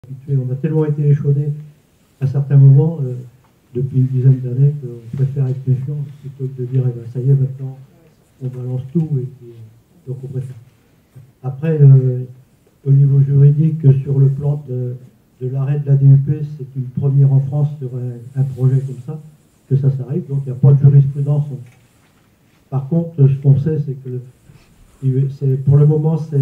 On a tellement été échaudés à certains moments, depuis une dizaine d'années, qu'on préfère être méfiant plutôt que de dire eh ben, ça y est, maintenant on balance tout, et puis, donc on préfère. Après, au niveau juridique, sur le plan de l'arrêt de la DUP, c'est une première en France sur un projet comme ça, que ça s'arrive, donc il n'y a pas de jurisprudence. Par contre, ce qu'on sait, c'est que pour le moment, c'est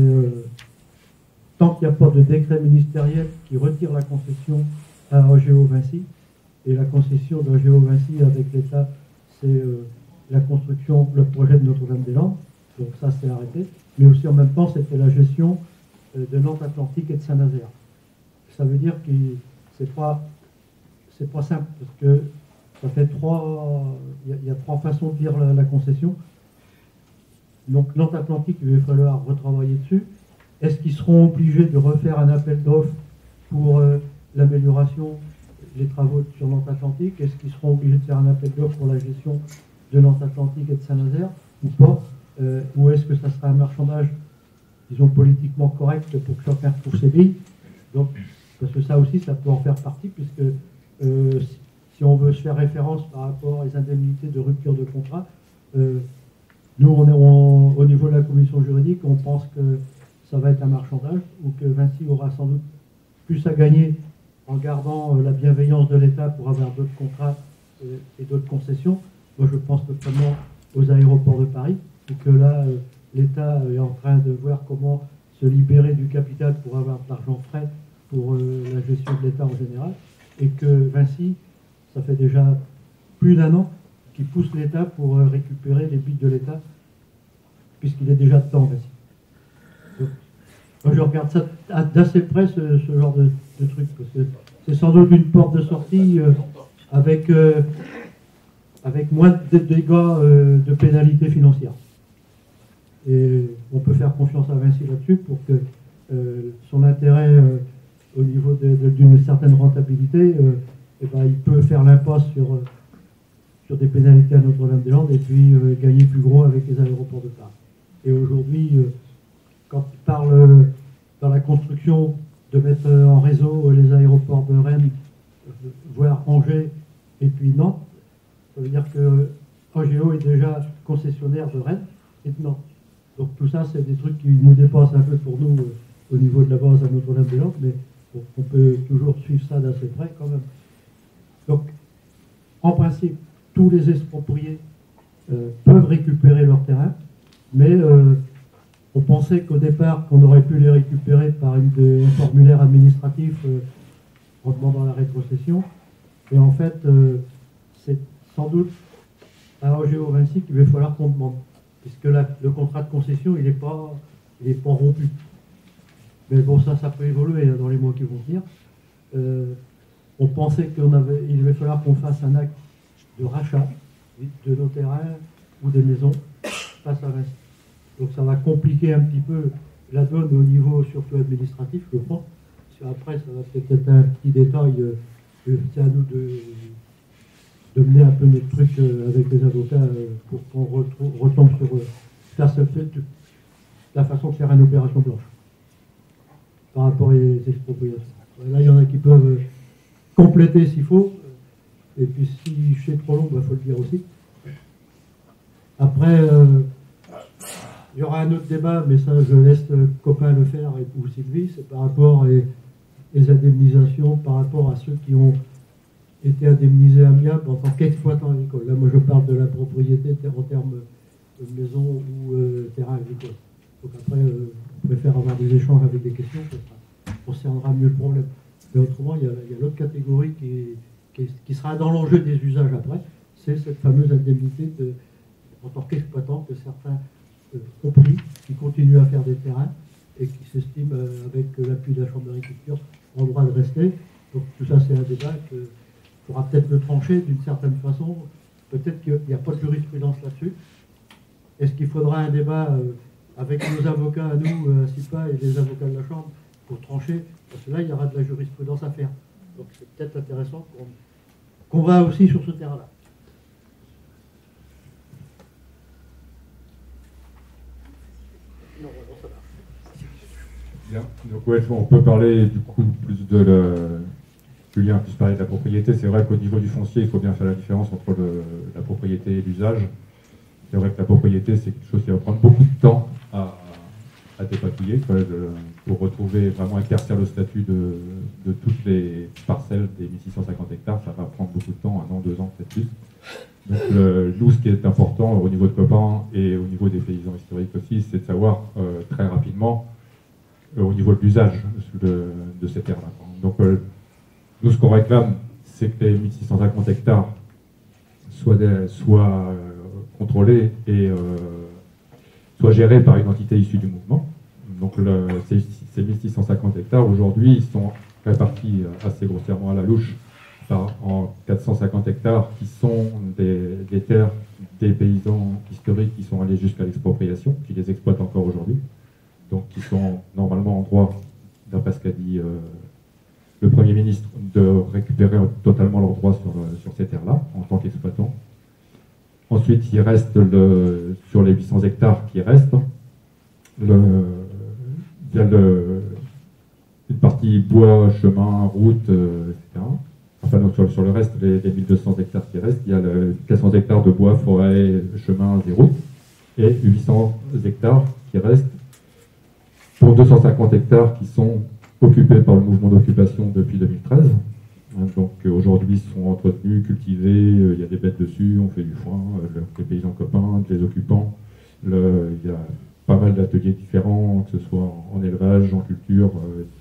tant qu'il n'y a pas de décret ministériel qui retire la concession à AGO Vinci, et la concession d'AGO Vinci avec l'État, c'est la construction, le projet de Notre-Dame-des-Landes, donc ça c'est arrêté, mais aussi en même temps c'était la gestion de Nantes Atlantique et de Saint-Nazaire. Ça veut dire que c'est pas simple, parce que ça fait il y a trois façons de lire la concession. Donc Nantes Atlantique, il va falloir retravailler dessus. Est-ce qu'ils seront obligés de refaire un appel d'offres pour l'amélioration des travaux sur Nantes Atlantique? Est-ce qu'ils seront obligés de faire un appel d'offres pour la gestion de Nantes Atlantique et de Saint-Nazaire ou pas? Ou est-ce que ça sera un marchandage, disons, politiquement correct pour que chacun retrouve ses billes? Donc, parce que ça aussi, ça peut en faire partie, puisque si on veut se faire référence par rapport aux indemnités de rupture de contrat, nous, au niveau de la commission juridique, on pense que ça va être un marchandage, ou que Vinci aura sans doute plus à gagner en gardant la bienveillance de l'État pour avoir d'autres contrats et d'autres concessions. Moi, je pense notamment aux aéroports de Paris, et que là, l'État est en train de voir comment se libérer du capital pour avoir de l'argent frais pour la gestion de l'État en général, et que Vinci, ça fait déjà plus d'1 an qu'il pousse l'État pour récupérer les billes de l'État, puisqu'il est déjà dedans, Vinci. Donc, moi, je regarde ça d'assez près, ce genre de truc, parce que c'est sans doute une porte de sortie avec moins de dégâts de pénalités financières. Et on peut faire confiance à Vinci là-dessus pour que son intérêt au niveau d'une certaine rentabilité, eh ben, il peut faire l'impasse sur des pénalités à Notre-Dame-des-Landes et puis gagner plus gros avec les aéroports de Paris. Et aujourd'hui, quand il parle dans la construction de mettre en réseau les aéroports de Rennes, voire Angers et puis Nantes, ça veut dire que AGO est déjà concessionnaire de Rennes et de Nantes. Donc tout ça, c'est des trucs qui nous dépassent un peu pour nous au niveau de la base à Notre-Dame-des-Landes, mais on peut toujours suivre ça d'assez près quand même. Donc, en principe, tous les expropriés peuvent récupérer leur terrain, mais on pensait qu'au départ, qu'on aurait pu les récupérer par un formulaire administratif en demandant la rétrocession. Et en fait, c'est sans doute à AGO Vinci qu'il va falloir qu'on demande, puisque le contrat de concession, il n'est pas rompu. Mais bon, ça peut évoluer dans les mois qui vont venir. On pensait qu'il va falloir qu'on fasse un acte de rachat de nos terrains ou des maisons face à Vinci. Donc ça va compliquer un petit peu la donne au niveau surtout administratif, je pense. Parce qu'après, ça va peut-être être un petit détail. C'est à nous de mener un peu notre truc avec les avocats pour qu'on retombe sur la façon de faire une opération blanche par rapport aux expropriations. Là, il y en a qui peuvent compléter s'il faut. Et puis si je sais trop long, il faut le dire aussi. Après, il y aura un autre débat, mais ça, je laisse Copain le faire ou Sylvie, c'est par rapport aux indemnisations, par rapport à ceux qui ont été indemnisés amiables en tant qu'exploitants agricoles. Là, moi, je parle de la propriété en termes de maison ou terrain agricole. Donc après, on préfère avoir des échanges avec des questions, ça concernera mieux le problème. Mais autrement, il y a l'autre catégorie qui sera dans l'enjeu des usages après, c'est cette fameuse indemnité en tant qu'exploitant que certains ont pris, qui continuent à faire des terrains et qui s'estiment, avec l'appui de la Chambre d'agriculture, en droit de rester. Donc tout ça, c'est un débat qu'il faudra peut-être le trancher d'une certaine façon. Peut-être qu'il n'y a pas de jurisprudence là-dessus. Est-ce qu'il faudra un débat avec nos avocats à nous, à SIPA, et les avocats de la Chambre, pour trancher? Parce que là, il y aura de la jurisprudence à faire. Donc c'est peut-être intéressant qu'on va aussi sur ce terrain-là. Non, ça marche. Bien. Donc ouais, on peut parler du coup plus Julien a plus parlé de la propriété. C'est vrai qu'au niveau du foncier, il faut bien faire la différence entre la propriété et l'usage. C'est vrai que la propriété, c'est quelque chose qui va prendre beaucoup de temps à dépatouiller, pour retrouver, vraiment éclaircir le statut de toutes les parcelles des 1650 hectares. Ça va prendre beaucoup de temps, 1 an, 2 ans, peut-être plus. Donc nous, ce qui est important au niveau de Copain et au niveau des paysans historiques aussi, c'est de savoir très rapidement au niveau de l'usage de ces terres-là. Donc nous, ce qu'on réclame, c'est que les 1650 hectares soient contrôlés et soient gérés par une entité issue du mouvement. Donc ces 1650 hectares, aujourd'hui, ils sont répartis assez grossièrement à la louche en 450 hectares qui sont des terres des paysans historiques qui sont allés jusqu'à l'expropriation, qui les exploitent encore aujourd'hui, donc qui sont normalement en droit, d'après ce qu'a dit le Premier ministre, de récupérer totalement leurs droits sur ces terres-là, en tant qu'exploitants. Ensuite, il reste sur les 800 hectares qui restent, il y a une partie bois, chemin, route, etc. Enfin, donc sur le reste, les 1200 hectares qui restent, il y a 400 hectares de bois, forêt, chemin et route, et 800 hectares qui restent pour 250 hectares qui sont occupés par le mouvement d'occupation depuis 2013. Donc aujourd'hui, ils sont entretenus, cultivés, il y a des bêtes dessus, on fait du foin, les paysans copains, les occupants. Il y a pas mal d'ateliers différents, que ce soit en élevage, en culture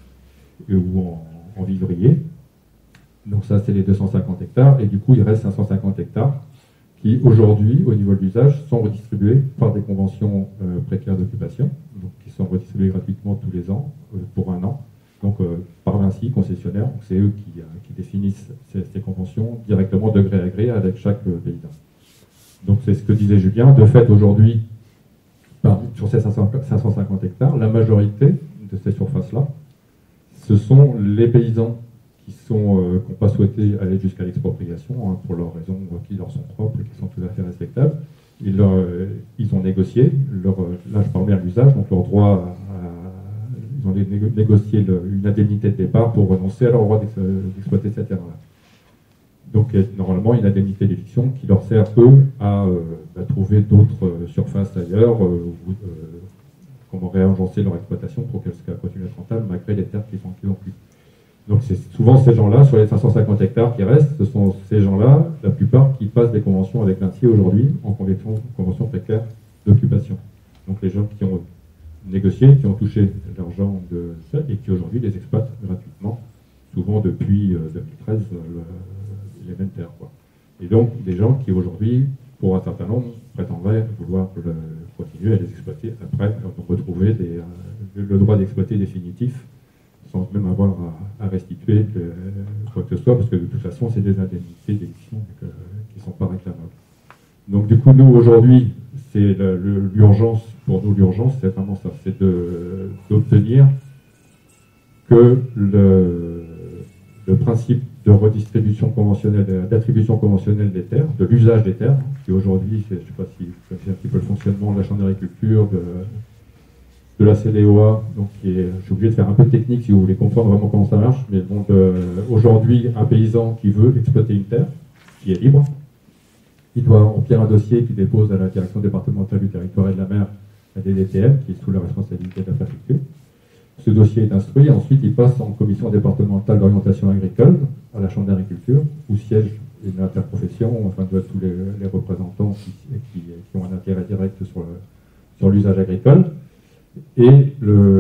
ou en vivrier. Donc ça, c'est les 250 hectares. Et du coup, il reste 550 hectares qui, aujourd'hui, au niveau de l'usage, sont redistribués par des conventions précaires d'occupation, donc qui sont redistribués gratuitement tous les ans, pour 1 an. Donc par Vinci, concessionnaire, c'est eux qui définissent ces conventions directement de gré à gré avec chaque paysan. Donc c'est ce que disait Julien. De fait, aujourd'hui, sur ces 550 hectares, la majorité de ces surfaces-là, ce sont les paysans qui n'ont pas souhaité aller jusqu'à l'expropriation, pour leurs raisons qui leur sont propres et qui sont tout à fait respectables. Ils ont négocié, là je parle bien de l'usage, donc leur droit ils ont négocié une indemnité de départ pour renoncer à leur droit d'exploiter cette terre-là. Donc normalement une indemnité d'éviction qui leur sert, eux, à trouver d'autres surfaces ailleurs, comment réagencer leur exploitation pour qu'elle continue à être rentable malgré les terres qu'ils ont plus. Donc c'est souvent ces gens-là, sur les 550 hectares qui restent, ce sont ces gens-là, la plupart, qui passent des conventions avec Vinci aujourd'hui en convention précaire d'occupation. Donc les gens qui ont négocié, qui ont touché l'argent de ça et qui aujourd'hui les exploitent gratuitement, souvent depuis 2013, les mêmes terres, quoi. Et donc des gens qui aujourd'hui, pour un certain nombre, prétendraient vouloir continuer à les exploiter après, retrouver le droit d'exploiter définitif, sans même avoir à restituer quoi que ce soit, parce que de toute façon, c'est des indemnités d'éviction qui ne sont pas réclamables. Donc du coup, nous, aujourd'hui, c'est l'urgence, pour nous, l'urgence, c'est vraiment ça, c'est d'obtenir que le principe de redistribution conventionnelle, d'attribution conventionnelle des terres, de l'usage des terres, qui aujourd'hui, je ne sais pas si vous connaissez un petit peu le fonctionnement de la Chambre d'agriculture, de la CDOA, donc j'ai oublié de faire un peu technique si vous voulez comprendre vraiment comment ça marche, mais bon, aujourd'hui, un paysan qui veut exploiter une terre, qui est libre, il doit remplir un dossier qu'il dépose à la direction départementale du territoire et de la mer, la DDTM, qui est sous la responsabilité de la préfecture. Ce dossier est instruit, ensuite il passe en commission départementale d'orientation agricole, à la Chambre d'agriculture, où siège une interprofession, enfin de tous les représentants qui ont un intérêt direct sur l'usage agricole. Et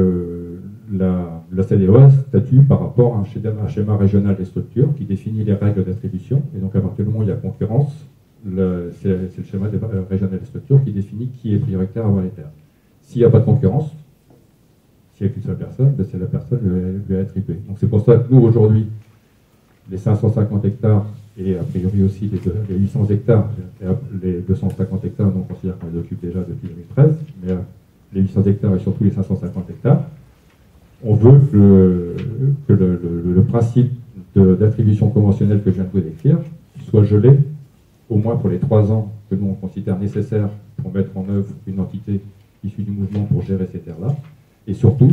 la CDOA statue par rapport à un schéma régional des structures qui définit les règles d'attribution. Et donc à partir du moment où il y a concurrence, c'est le schéma régional des structures qui définit qui est prioritaire à avoir les terres. S'il n'y a pas de concurrence, s'il n'y a qu'une seule personne, ben c'est la personne qui va être attribuée. Donc c'est pour ça que nous, aujourd'hui, les 550 hectares, et a priori aussi les 800 hectares, les 250 hectares, on considère qu'on les occupe déjà depuis 2013, mais les 800 hectares et surtout les 550 hectares, on veut que le principe d'attribution conventionnelle que je viens de vous décrire soit gelé, au moins pour les 3 ans que nous on considère nécessaires pour mettre en œuvre une entité issue du mouvement pour gérer ces terres-là, et surtout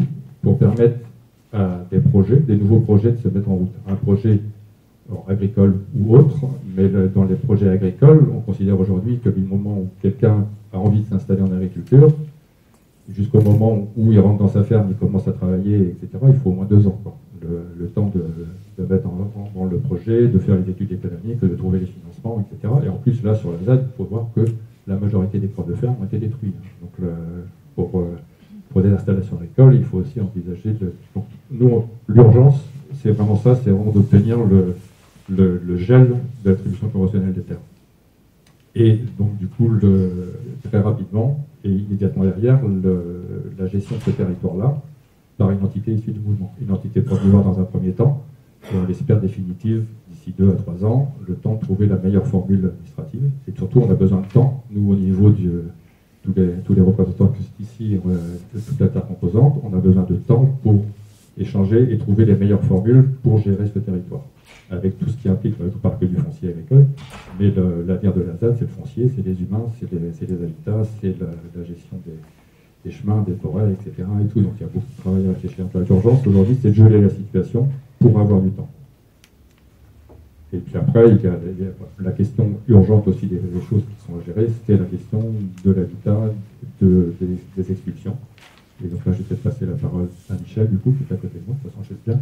pour permettre à des nouveaux projets de se mettre en route. Un projet agricole ou autre, mais dans les projets agricoles, on considère aujourd'hui que du moment où quelqu'un a envie de s'installer en agriculture, jusqu'au moment où il rentre dans sa ferme, il commence à travailler, etc., il faut au moins 2 ans. Quoi. Le temps de mettre dans le projet, de faire les études économiques, de trouver les financements, etc. Et en plus, là, sur la ZAD, il faut voir que la majorité des corps de ferme ont été détruits. Donc, pour des installations agricoles, il faut aussi envisager donc, nous, l'urgence, c'est vraiment ça, c'est vraiment d'obtenir le gel de l'attribution conventionnelle des terres. Et donc, du coup, très rapidement et immédiatement derrière, la gestion de ce territoire-là par une entité issue du mouvement. Une entité provisoire dans un premier temps, et on l'espère définitive d'ici 2 à 3 ans, le temps de trouver la meilleure formule administrative. Et surtout, on a besoin de temps, nous, au niveau tous les représentants qui sont ici, de toute la terre composante, on a besoin de temps pour échanger et trouver les meilleures formules pour gérer ce territoire. Avec tout ce qui implique, je ne parle que du foncier agricole, mais l'avenir de la ZAD, c'est le foncier, c'est les humains, c'est les habitats, c'est la gestion des chemins, des forêts, etc. Et tout. Donc il y a beaucoup de travail à réfléchir. L'urgence aujourd'hui, c'est de geler la situation pour avoir du temps. Et puis après, il y a la question urgente aussi des choses qui sont à gérer, c'est la question de l'habitat, des expulsions. Et donc là, je vais peut-être passer la parole à Michel, du coup, qui est à côté de moi, de toute façon, j'espère.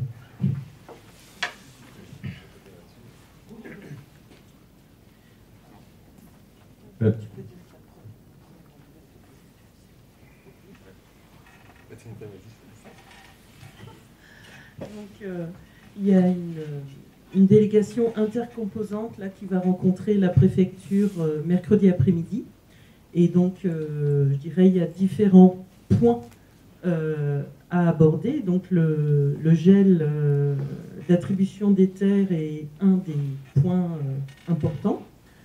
Donc, il y a une délégation intercomposante là, qui va rencontrer la préfecture mercredi après-midi. Et donc, je dirais, il y a différents points à aborder. Donc, le gel d'attribution des terres est un des points importants.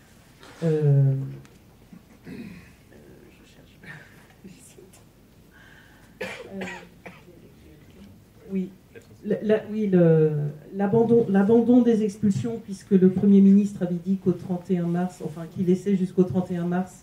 Oui. L'abandon des expulsions, puisque le Premier ministre avait dit qu'au 31 mars, enfin qu'il laissait jusqu'au 31 mars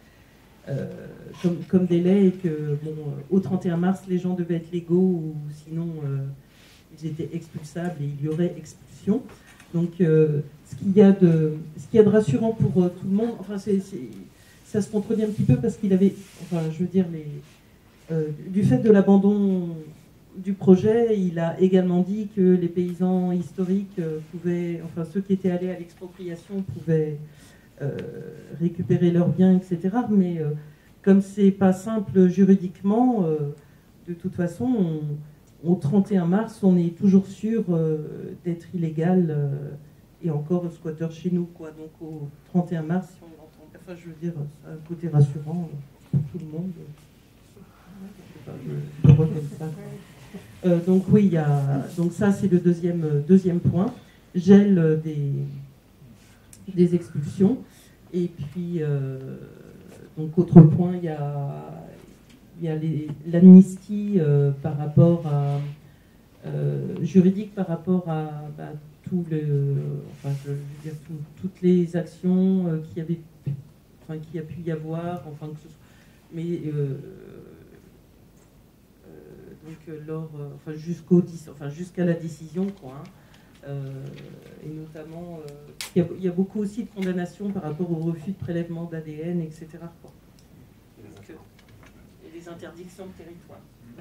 comme délai, et que au 31 mars, les gens devaient être légaux, ou sinon ils étaient expulsables et il y aurait expulsion. Donc ce qu'il y a de rassurant pour tout le monde, enfin ça se contredit un petit peu parce qu'il avait, enfin je veux dire, du fait de l'abandon du projet, il a également dit que les paysans historiques pouvaient, enfin ceux qui étaient allés à l'expropriation pouvaient récupérer leurs biens, etc. Mais comme c'est pas simple juridiquement, de toute façon, au 31 mars, on est toujours sûr d'être illégal et encore squatteur chez nous, quoi. Donc au 31 mars, si on entend, enfin je veux dire, ça a un côté rassurant pour tout le monde. Je vois comme ça. Donc oui, donc ça c'est le deuxième point, gel des expulsions. Et puis donc autre point, il y a l'amnistie par rapport à juridique par rapport à toutes les actions qui a pu y avoir, enfin que ce soit, mais donc jusqu'à la décision, quoi. Et notamment, il y a beaucoup aussi de condamnations par rapport au refus de prélèvement d'ADN, etc. Quoi. Et des interdictions de territoire.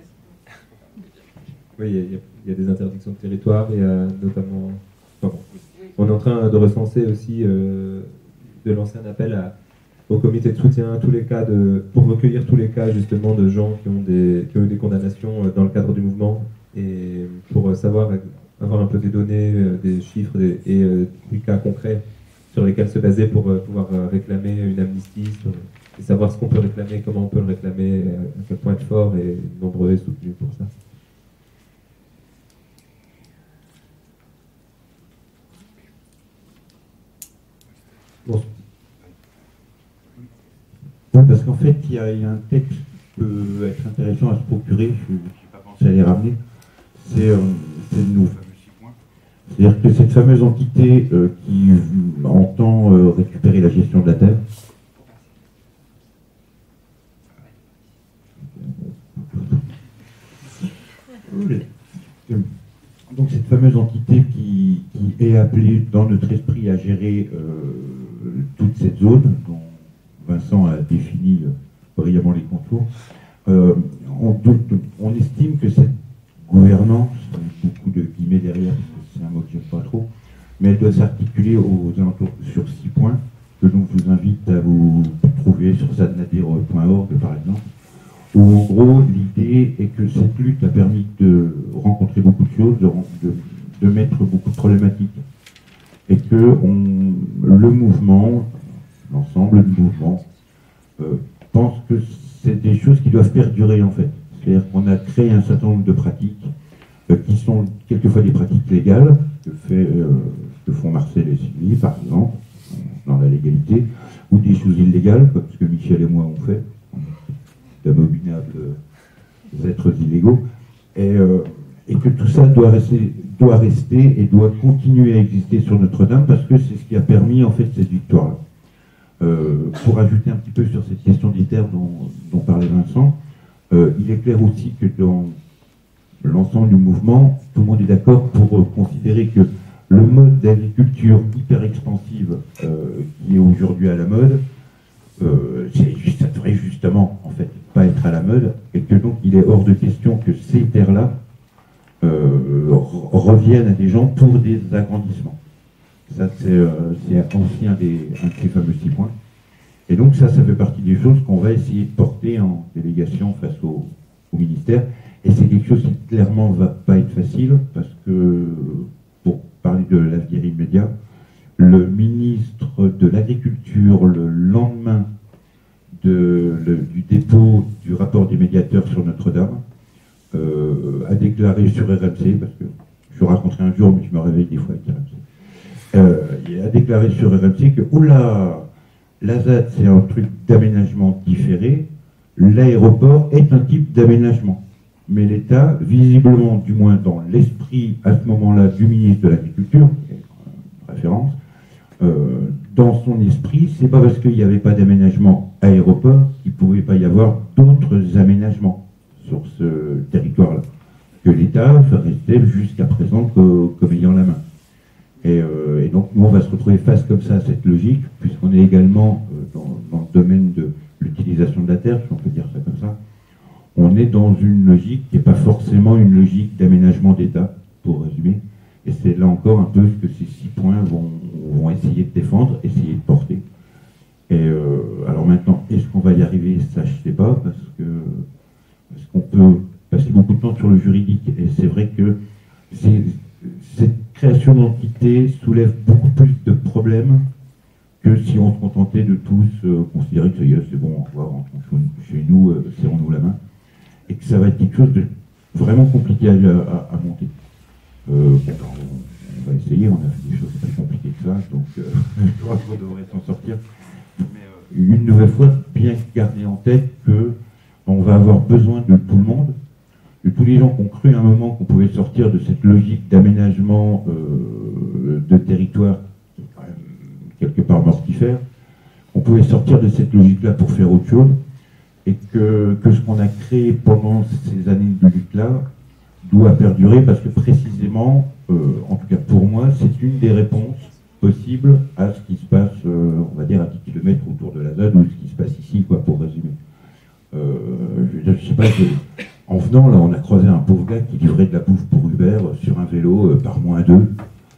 Oui, il y a des interdictions de territoire, et notamment... Pardon. On est en train de recenser aussi, de lancer un appel au comité de soutien tous les cas pour recueillir tous les cas justement de gens qui ont eu des condamnations dans le cadre du mouvement, et pour avoir un peu des données, des chiffres et des cas concrets sur lesquels se baser pour pouvoir réclamer une amnistie, et savoir ce qu'on peut réclamer, comment on peut le réclamer, à quel point être fort et nombreux et soutenus pour ça. Bon. Oui, parce qu'en fait, il y a un texte qui peut être intéressant à se procurer, je n'ai pas pensé à les ramener, c'est nos fameux 6 points. C'est-à-dire que cette fameuse entité qui entend récupérer la gestion de la terre, fameuse entité qui est appelée dans notre esprit à gérer toute cette zone, dont Vincent a défini brillamment les contours, on estime que cette gouvernance, beaucoup de guillemets derrière, parce que c'est un mot que j'aime pas trop, mais elle doit s'articuler aux alentours sur 6 points, que donc je vous invite à vous trouver sur sadnadir.org par exemple, où en gros l'idée est que cette lutte a permis de rencontrer beaucoup de choses, de mettre beaucoup de problématiques, et que le mouvement, l'ensemble du mouvement, pense que c'est des choses qui doivent perdurer en fait. C'est-à-dire qu'on a créé un certain nombre de pratiques qui sont quelquefois des pratiques légales, que font Marcel et Sylvie par exemple, dans la légalité, ou des choses illégales, comme ce que Michel et moi on fait, d'abominables êtres illégaux, et que tout ça doit rester et doit continuer à exister sur Notre-Dame, parce que c'est ce qui a permis en fait cette victoire-là. Pour ajouter un petit peu sur cette question des terres dont parlait Vincent, il est clair aussi que dans l'ensemble du mouvement, tout le monde est d'accord pour considérer que le mode d'agriculture hyper expansive qui est aujourd'hui à la mode, ça devrait justement en fait pas être à la mode, et que donc il est hors de question que ces terres-là reviennent à des gens pour des agrandissements. Ça c'est aussi un de ces fameux 6 points. Et donc ça fait partie des choses qu'on va essayer de porter en délégation face au ministère. Et c'est quelque chose qui clairement ne va pas être facile, parce que, pour parler de l'avenir immédiat, le ministre de l'Agriculture, le lendemain du dépôt du rapport des médiateurs sur Notre-Dame, a déclaré sur RMC, parce que je raconterai un jour, mais je me réveille des fois avec RMC, il a déclaré sur RMC que, oula, la ZAD c'est un truc d'aménagement différé, l'aéroport est un type d'aménagement. Mais l'État, visiblement, du moins dans l'esprit à ce moment-là du ministre de l'Agriculture, référence, dans son esprit, c'est pas parce qu'il n'y avait pas d'aménagement aéroport qu'il ne pouvait pas y avoir d'autres aménagements sur ce territoire-là, que l'État restait jusqu'à présent comme ayant la main. Et donc nous on va se retrouver face comme ça à cette logique, puisqu'on est également dans le domaine de l'utilisation de la terre, si on peut dire ça comme ça. On est dans une logique qui n'est pas forcément une logique d'aménagement d'État, pour résumer. Et c'est là encore un peu ce que ces 6 points vont essayer de défendre, essayer de porter. Et alors maintenant, est-ce qu'on va y arriver? Ça, je ne sais pas, parce qu'on peut passer beaucoup de temps sur le juridique. Et c'est vrai que cette création d'entité soulève beaucoup plus de problèmes que si on se contentait de tous considérer que ça y est, c'est bon, on va rentrer chez nous, serrons-nous la main. Et que ça va être quelque chose de vraiment compliqué à monter. On va essayer, on a fait des choses très compliquées que ça, donc je crois qu'on devrait s'en sortir. Mais une nouvelle fois, bien garder en tête qu'on va avoir besoin de tout le monde, de tous les gens qui ont cru à un moment qu'on pouvait sortir de cette logique d'aménagement de territoire qui est quand même quelque part mortifère, qu'on pouvait sortir de cette logique-là pour faire autre chose, et que ce qu'on a créé pendant ces années de lutte-là doit perdurer, parce que précisément, en tout cas pour moi, c'est une des réponses possibles à ce qui se passe, on va dire, à 10 km autour de la ZAD, ou ce qui se passe ici, quoi, pour résumer. Je sais pas, en venant, là, on a croisé un pauvre gars qui livrait de la bouffe pour Uber sur un vélo par -2.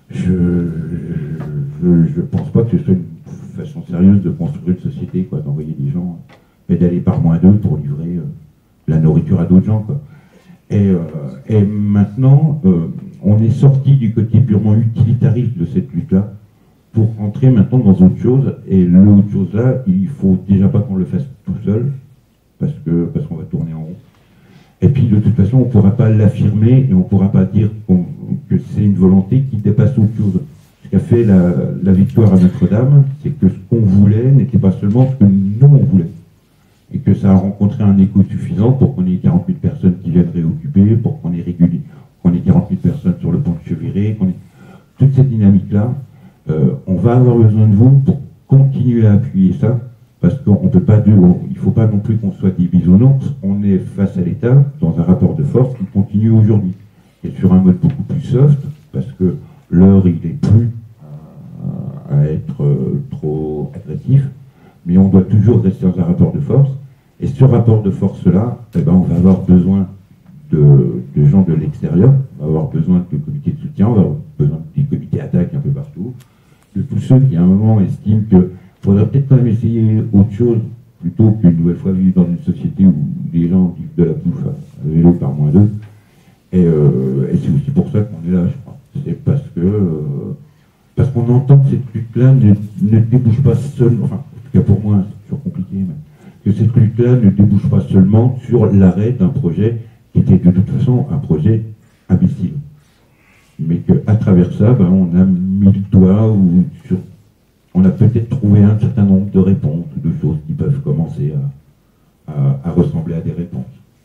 Je pense pas que ce soit une façon sérieuse de construire une société, quoi, d'envoyer des gens pédaler par -2 pour livrer la nourriture à d'autres gens, quoi. Et maintenant, on est sorti du côté purement utilitariste de cette lutte-là pour rentrer maintenant dans autre chose. Et l'autre chose-là, il faut déjà pas qu'on le fasse tout seul, parce qu'on va tourner en rond. Et puis de toute façon, on ne pourra pas l'affirmer et on ne pourra pas dire que c'est une volonté qui dépasse autre chose. Ce qu'a fait la victoire à Notre-Dame, c'est que ce qu'on voulait n'était pas seulement ce que nous on voulait. Et que ça a rencontré un écho suffisant pour qu'on ait 40 000 personnes qui viennent réoccuper, pour qu'on ait 40 000 personnes sur le pont de Cheviré, toute cette dynamique-là, on va avoir besoin de vous pour continuer à appuyer ça, parce qu'on peut pas il ne faut pas non plus qu'on soit des bisounours. On est face à l'État dans un rapport de force qui continue aujourd'hui, et sur un mode beaucoup plus soft, parce que l'heure, il est plus à être trop agressif, mais on doit toujours rester dans un rapport de force. Et ce rapport de force-là, eh ben, on va avoir besoin de gens de l'extérieur, on va avoir besoin de comités de soutien, on va avoir besoin des comités attaques un peu partout, de tous ceux qui à un moment estiment qu'il faudrait peut-être quand même essayer autre chose, plutôt qu'une nouvelle fois vivre dans une société où les gens vivent de la bouffe à vélo par moins d'eux. Et c'est aussi pour ça qu'on est là, je crois. C'est parce qu'on entend que cette lutte-là ne débouche pas seulement, enfin, en tout cas pour moi, c'est toujours compliqué, mais que cette lutte-là ne débouche pas seulement sur l'arrêt d'un projet qui était de toute façon un projet imbécile. Mais qu'à travers ça, ben, on a mis le doigt ou on a peut-être trouvé un certain nombre de réponses, de choses qui peuvent commencer à ressembler à des réponses.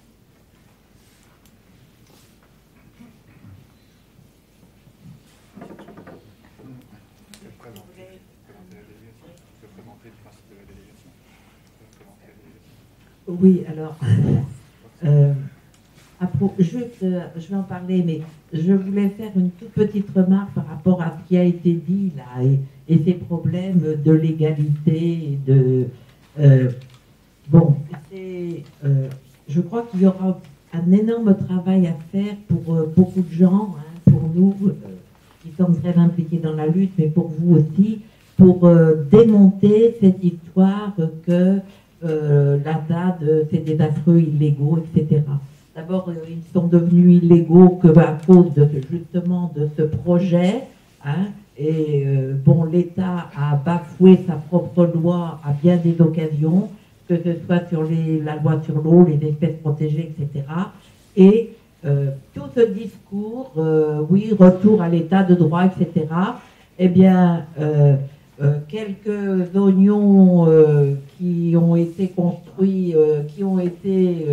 Oui, alors, je vais en parler, mais je voulais faire une toute petite remarque par rapport à ce qui a été dit là, et ces problèmes de légalité, je crois qu'il y aura un énorme travail à faire pour beaucoup de gens, hein, pour nous qui sommes très impliqués dans la lutte, mais pour vous aussi, pour démonter cette histoire que la DAD fait des affreux illégaux, etc. D'abord, ils sont devenus illégaux à cause justement de ce projet, hein, et l'État a bafoué sa propre loi à bien des occasions, que ce soit sur la loi sur l'eau, les espèces protégées, etc. Et tout ce discours, oui, retour à l'état de droit, etc., eh bien, quelques oignons qui ont été construits, qui ont été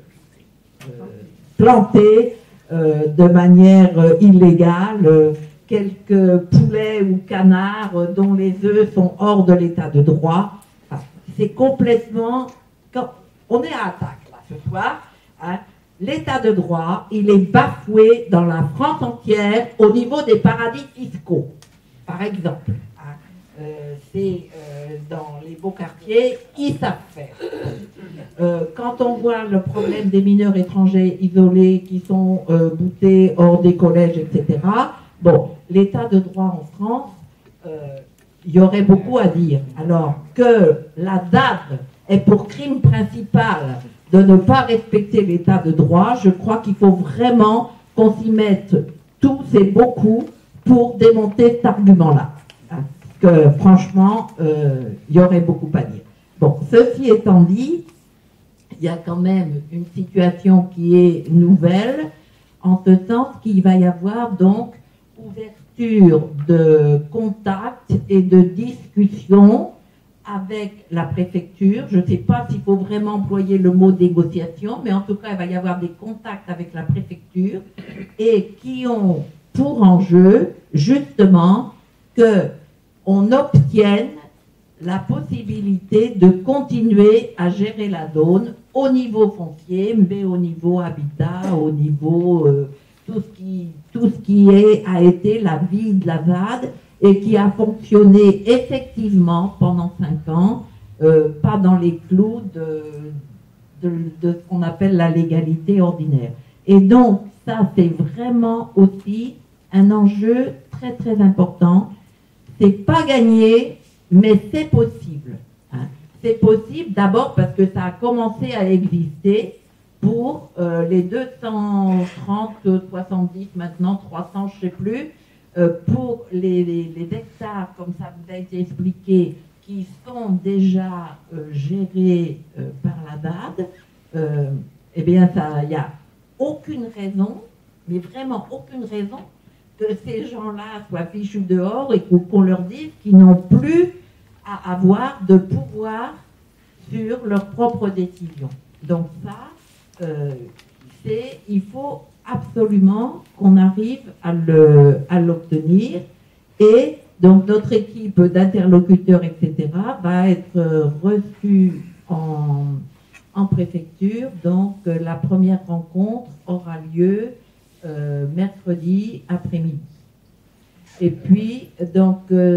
plantés de manière illégale, quelques poulets ou canards dont les œufs sont hors de l'état de droit. Enfin, c'est complètement... On est à attaque là ce soir. Hein. L'état de droit, il est bafoué dans la France entière au niveau des paradis fiscaux, par exemple. C'est dans les beaux quartiers, ils savent faire. Quand on voit le problème des mineurs étrangers isolés qui sont boutés hors des collèges, etc., bon, l'état de droit en France, il y aurait beaucoup à dire. Alors que la DAD est pour crime principal de ne pas respecter l'état de droit, je crois qu'il faut vraiment qu'on s'y mette tous et beaucoup pour démonter cet argument-là. Que franchement, il y aurait beaucoup à dire. Bon, ceci étant dit, il y a quand même une situation qui est nouvelle, en ce sens qu'il va y avoir donc ouverture de contacts et de discussions avec la préfecture. Je ne sais pas s'il faut vraiment employer le mot négociation, mais en tout cas, il va y avoir des contacts avec la préfecture et qui ont pour enjeu, justement, qu'on obtienne la possibilité de continuer à gérer la zone au niveau foncier, mais au niveau habitat, au niveau tout ce qui a été la vie de la ZAD et qui a fonctionné effectivement pendant 5 ans, pas dans les clous de ce qu'on appelle la légalité ordinaire. Et donc, ça, c'est vraiment aussi un enjeu très très important. C'est pas gagné, mais c'est possible. Hein. C'est possible d'abord parce que ça a commencé à exister pour les 230, 70, maintenant 300, je ne sais plus, pour les hectares, comme ça vous a été expliqué, qui sont déjà gérés par la DAD, eh bien, il n'y a aucune raison, mais vraiment aucune raison, que ces gens-là soient fichus dehors et qu'on leur dise qu'ils n'ont plus à avoir de pouvoir sur leurs propres décisions. Donc ça, il faut absolument qu'on arrive à l'obtenir. Et donc notre équipe d'interlocuteurs, etc., va être reçue en préfecture. Donc la première rencontre aura lieu mercredi après-midi. Et puis, donc,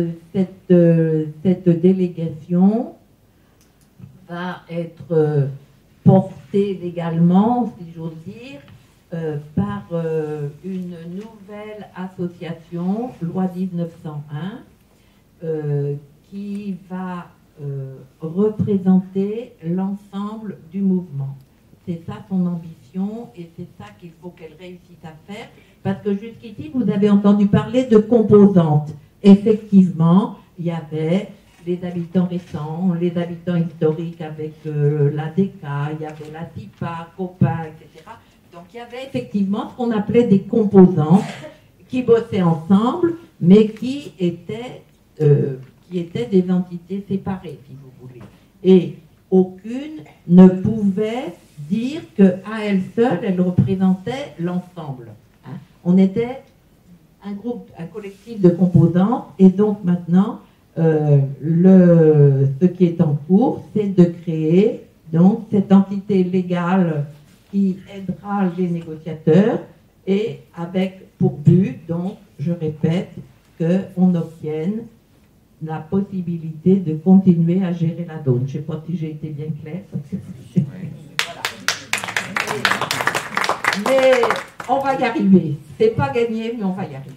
cette délégation va être portée légalement, si j'ose dire, par une nouvelle association, loi 1901, qui va représenter l'ensemble du mouvement. C'est ça son ambition et c'est ça qu'il faut qu'elle réussisse à faire, parce que jusqu'ici, vous avez entendu parler de composantes. Effectivement, il y avait les habitants récents, les habitants historiques avec l'ADK, il y avait la TIPA, COPA, etc. Donc il y avait effectivement ce qu'on appelait des composantes qui bossaient ensemble, mais qui étaient des entités séparées, si vous voulez. Et aucune ne pouvait dire qu'à elle seule, elle représentait l'ensemble. Hein. On était un groupe, un collectif de composantes, et donc maintenant, ce qui est en cours, c'est de créer donc cette entité légale qui aidera les négociateurs, et avec pour but, donc, je répète, qu'on obtienne la possibilité de continuer à gérer la zone. Je ne sais pas si j'ai été bien claire. Voilà. Mais on va y arriver. C'est pas gagné, mais on va y arriver.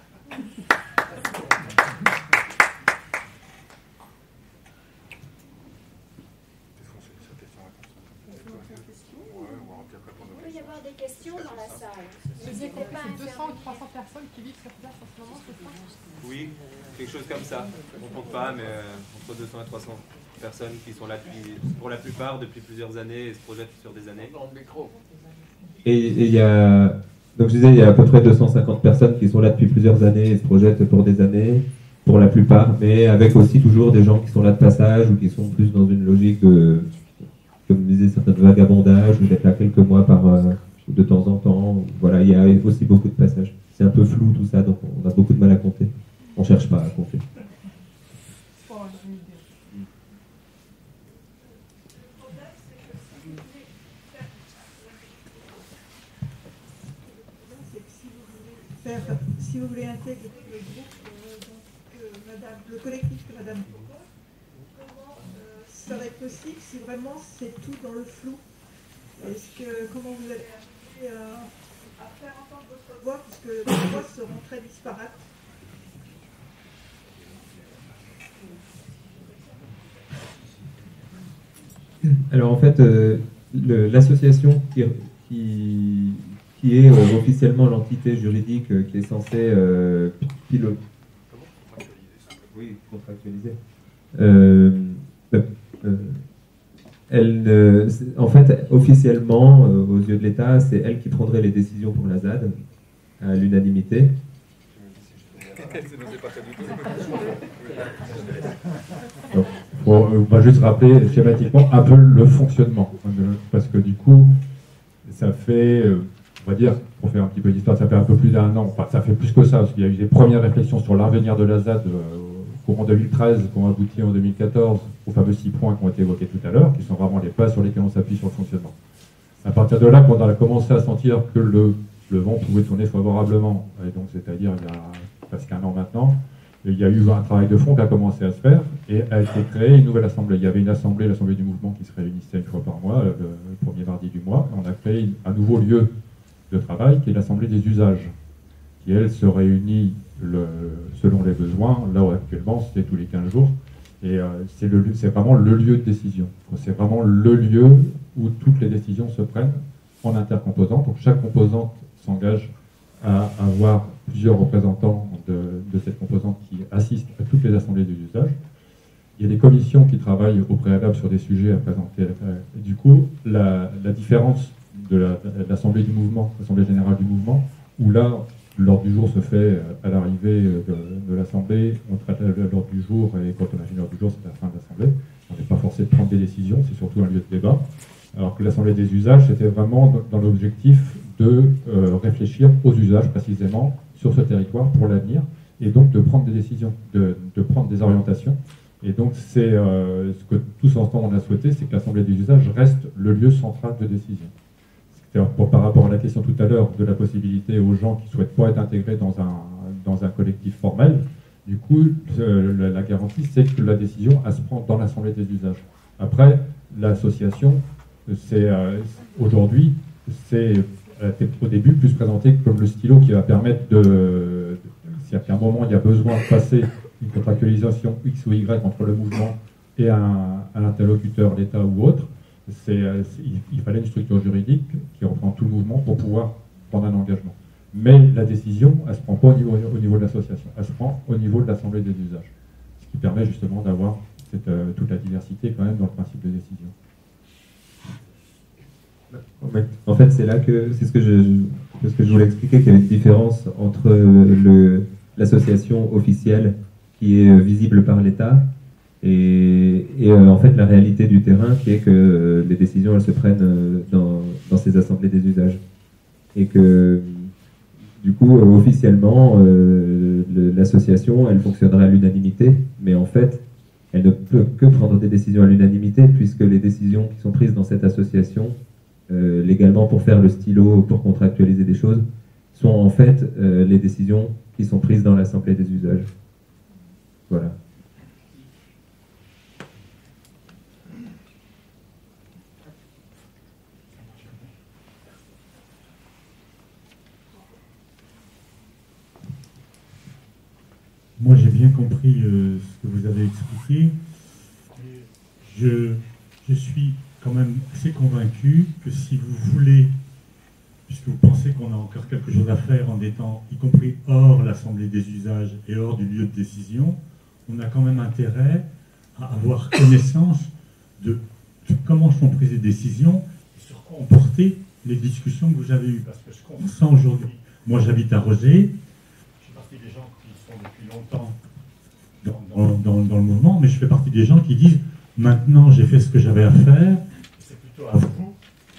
Il peut y avoir des questions dans la salle. C'est 200 ou 300 personnes qui vivent sur place en ce moment, c'est ça? Oui, quelque chose comme ça. On ne compte pas, mais entre 200 et 300 personnes qui sont là pour la plupart depuis plusieurs années et se projettent sur des années. Et il y a, donc je disais, il y a à peu près 250 personnes qui sont là depuis plusieurs années et se projettent pour des années, pour la plupart, mais avec aussi toujours des gens qui sont là de passage ou qui sont plus dans une logique de, comme disait certains, de vagabondage ou d'être là quelques mois de temps en temps. Voilà, il y a aussi beaucoup de passages. C'est un peu flou tout ça, donc on a beaucoup de mal à compter. On ne cherche pas à compter. Si vous voulez intégrer le groupe, le collectif que Madame propose, comment ça va être possible si vraiment c'est tout dans le flou? Comment vous allez arriver à faire entendre votre voix, puisque les voix seront très disparates? Alors en fait, l'association qui est officiellement l'entité juridique qui est censée contractualiser. En fait, officiellement, aux yeux de l'État, c'est elle qui prendrait les décisions pour la ZAD à l'unanimité. On va juste rappeler schématiquement un peu le fonctionnement, parce que du coup, ça fait, on va dire, pour faire un petit peu d'histoire, ça fait un peu plus d'un an, enfin ça fait plus que ça, parce qu'il y a eu des premières réflexions sur l'avenir de la ZAD courant 2013, qui ont abouti en 2014 aux fameux 6 points qui ont été évoqués tout à l'heure, qui sont vraiment les bases sur lesquelles on s'appuie sur le fonctionnement. À partir de là, quand on a commencé à sentir que le vent pouvait tourner favorablement, et donc c'est-à-dire il y a presque un an maintenant, il y a eu un travail de fond qui a commencé à se faire et a été créée une nouvelle assemblée. Il y avait une assemblée, l'assemblée du mouvement, qui se réunissait une fois par mois, le premier mardi du mois. On a créé un nouveau lieu de travail qui est l'assemblée des usages, qui elle se réunit selon les besoins. Là actuellement c'est tous les 15 jours et c'est vraiment le lieu de décision. C'est vraiment le lieu où toutes les décisions se prennent en intercomposante. Donc chaque composante s'engage à avoir plusieurs représentants de cette composante qui assistent à toutes les assemblées des usages. Il y a des commissions qui travaillent au préalable sur des sujets à présenter. Et du coup, la différence de l'assemblée du mouvement, l'assemblée générale du mouvement, où là, l'ordre du jour se fait à l'arrivée de l'assemblée, on traite l'ordre du jour, et quand on a fini l'ordre du jour, c'est la fin de l'assemblée. On n'est pas forcé de prendre des décisions, c'est surtout un lieu de débat. Alors que l'assemblée des usages, c'était vraiment dans l'objectif de réfléchir aux usages précisément sur ce territoire pour l'avenir, et donc de prendre des décisions, de prendre des orientations. Et donc c'est ce que tous ensemble on a souhaité, c'est que l'assemblée des usages reste le lieu central de décision. C'est-à-dire par rapport à la question tout à l'heure de la possibilité aux gens qui ne souhaitent pas être intégrés dans un collectif formel. Du coup, la garantie, c'est que la décision, elle se prend dans l'assemblée des usages. Après, l'association, aujourd'hui, c'est au début plus présenté comme le stylo qui va permettre si à un moment il y a besoin de passer une contractualisation X ou Y entre le mouvement et un interlocuteur, l'État ou autre, il fallait une structure juridique qui reprend tout le mouvement pour pouvoir prendre un engagement. Mais la décision, elle ne se prend pas au niveau de l'association, elle se prend au niveau de l'assemblée des usages. Ce qui permet justement d'avoir toute la diversité quand même dans le principe de décision. En fait, c'est là que c'est ce que je voulais expliquer, qu'il y avait une différence entre l'association officielle qui est visible par l'État et en fait la réalité du terrain qui est que les décisions elles se prennent dans ces assemblées des usages et que du coup officiellement l'association elle fonctionnerait à l'unanimité, mais en fait elle ne peut que prendre des décisions à l'unanimité puisque les décisions qui sont prises dans cette association légalement pour faire le stylo, pour contractualiser des choses, sont en fait les décisions qui sont prises dans l'assemblée des usages. Voilà. Moi, j'ai bien compris ce que vous avez expliqué. Je suis quand même assez convaincu que si vous voulez, puisque vous pensez qu'on a encore quelque chose à faire en étant, y compris hors l'assemblée des usages et hors du lieu de décision, on a quand même intérêt à avoir connaissance de comment sont prises les décisions et sur quoi ont porté les discussions que vous avez eues. Parce que ce qu'on ressent aujourd'hui, moi j'habite à Rezé, je fais partie des gens qui sont depuis longtemps dans le mouvement, mais je fais partie des gens qui disent maintenant j'ai fait ce que j'avais à faire, c'est plutôt à vous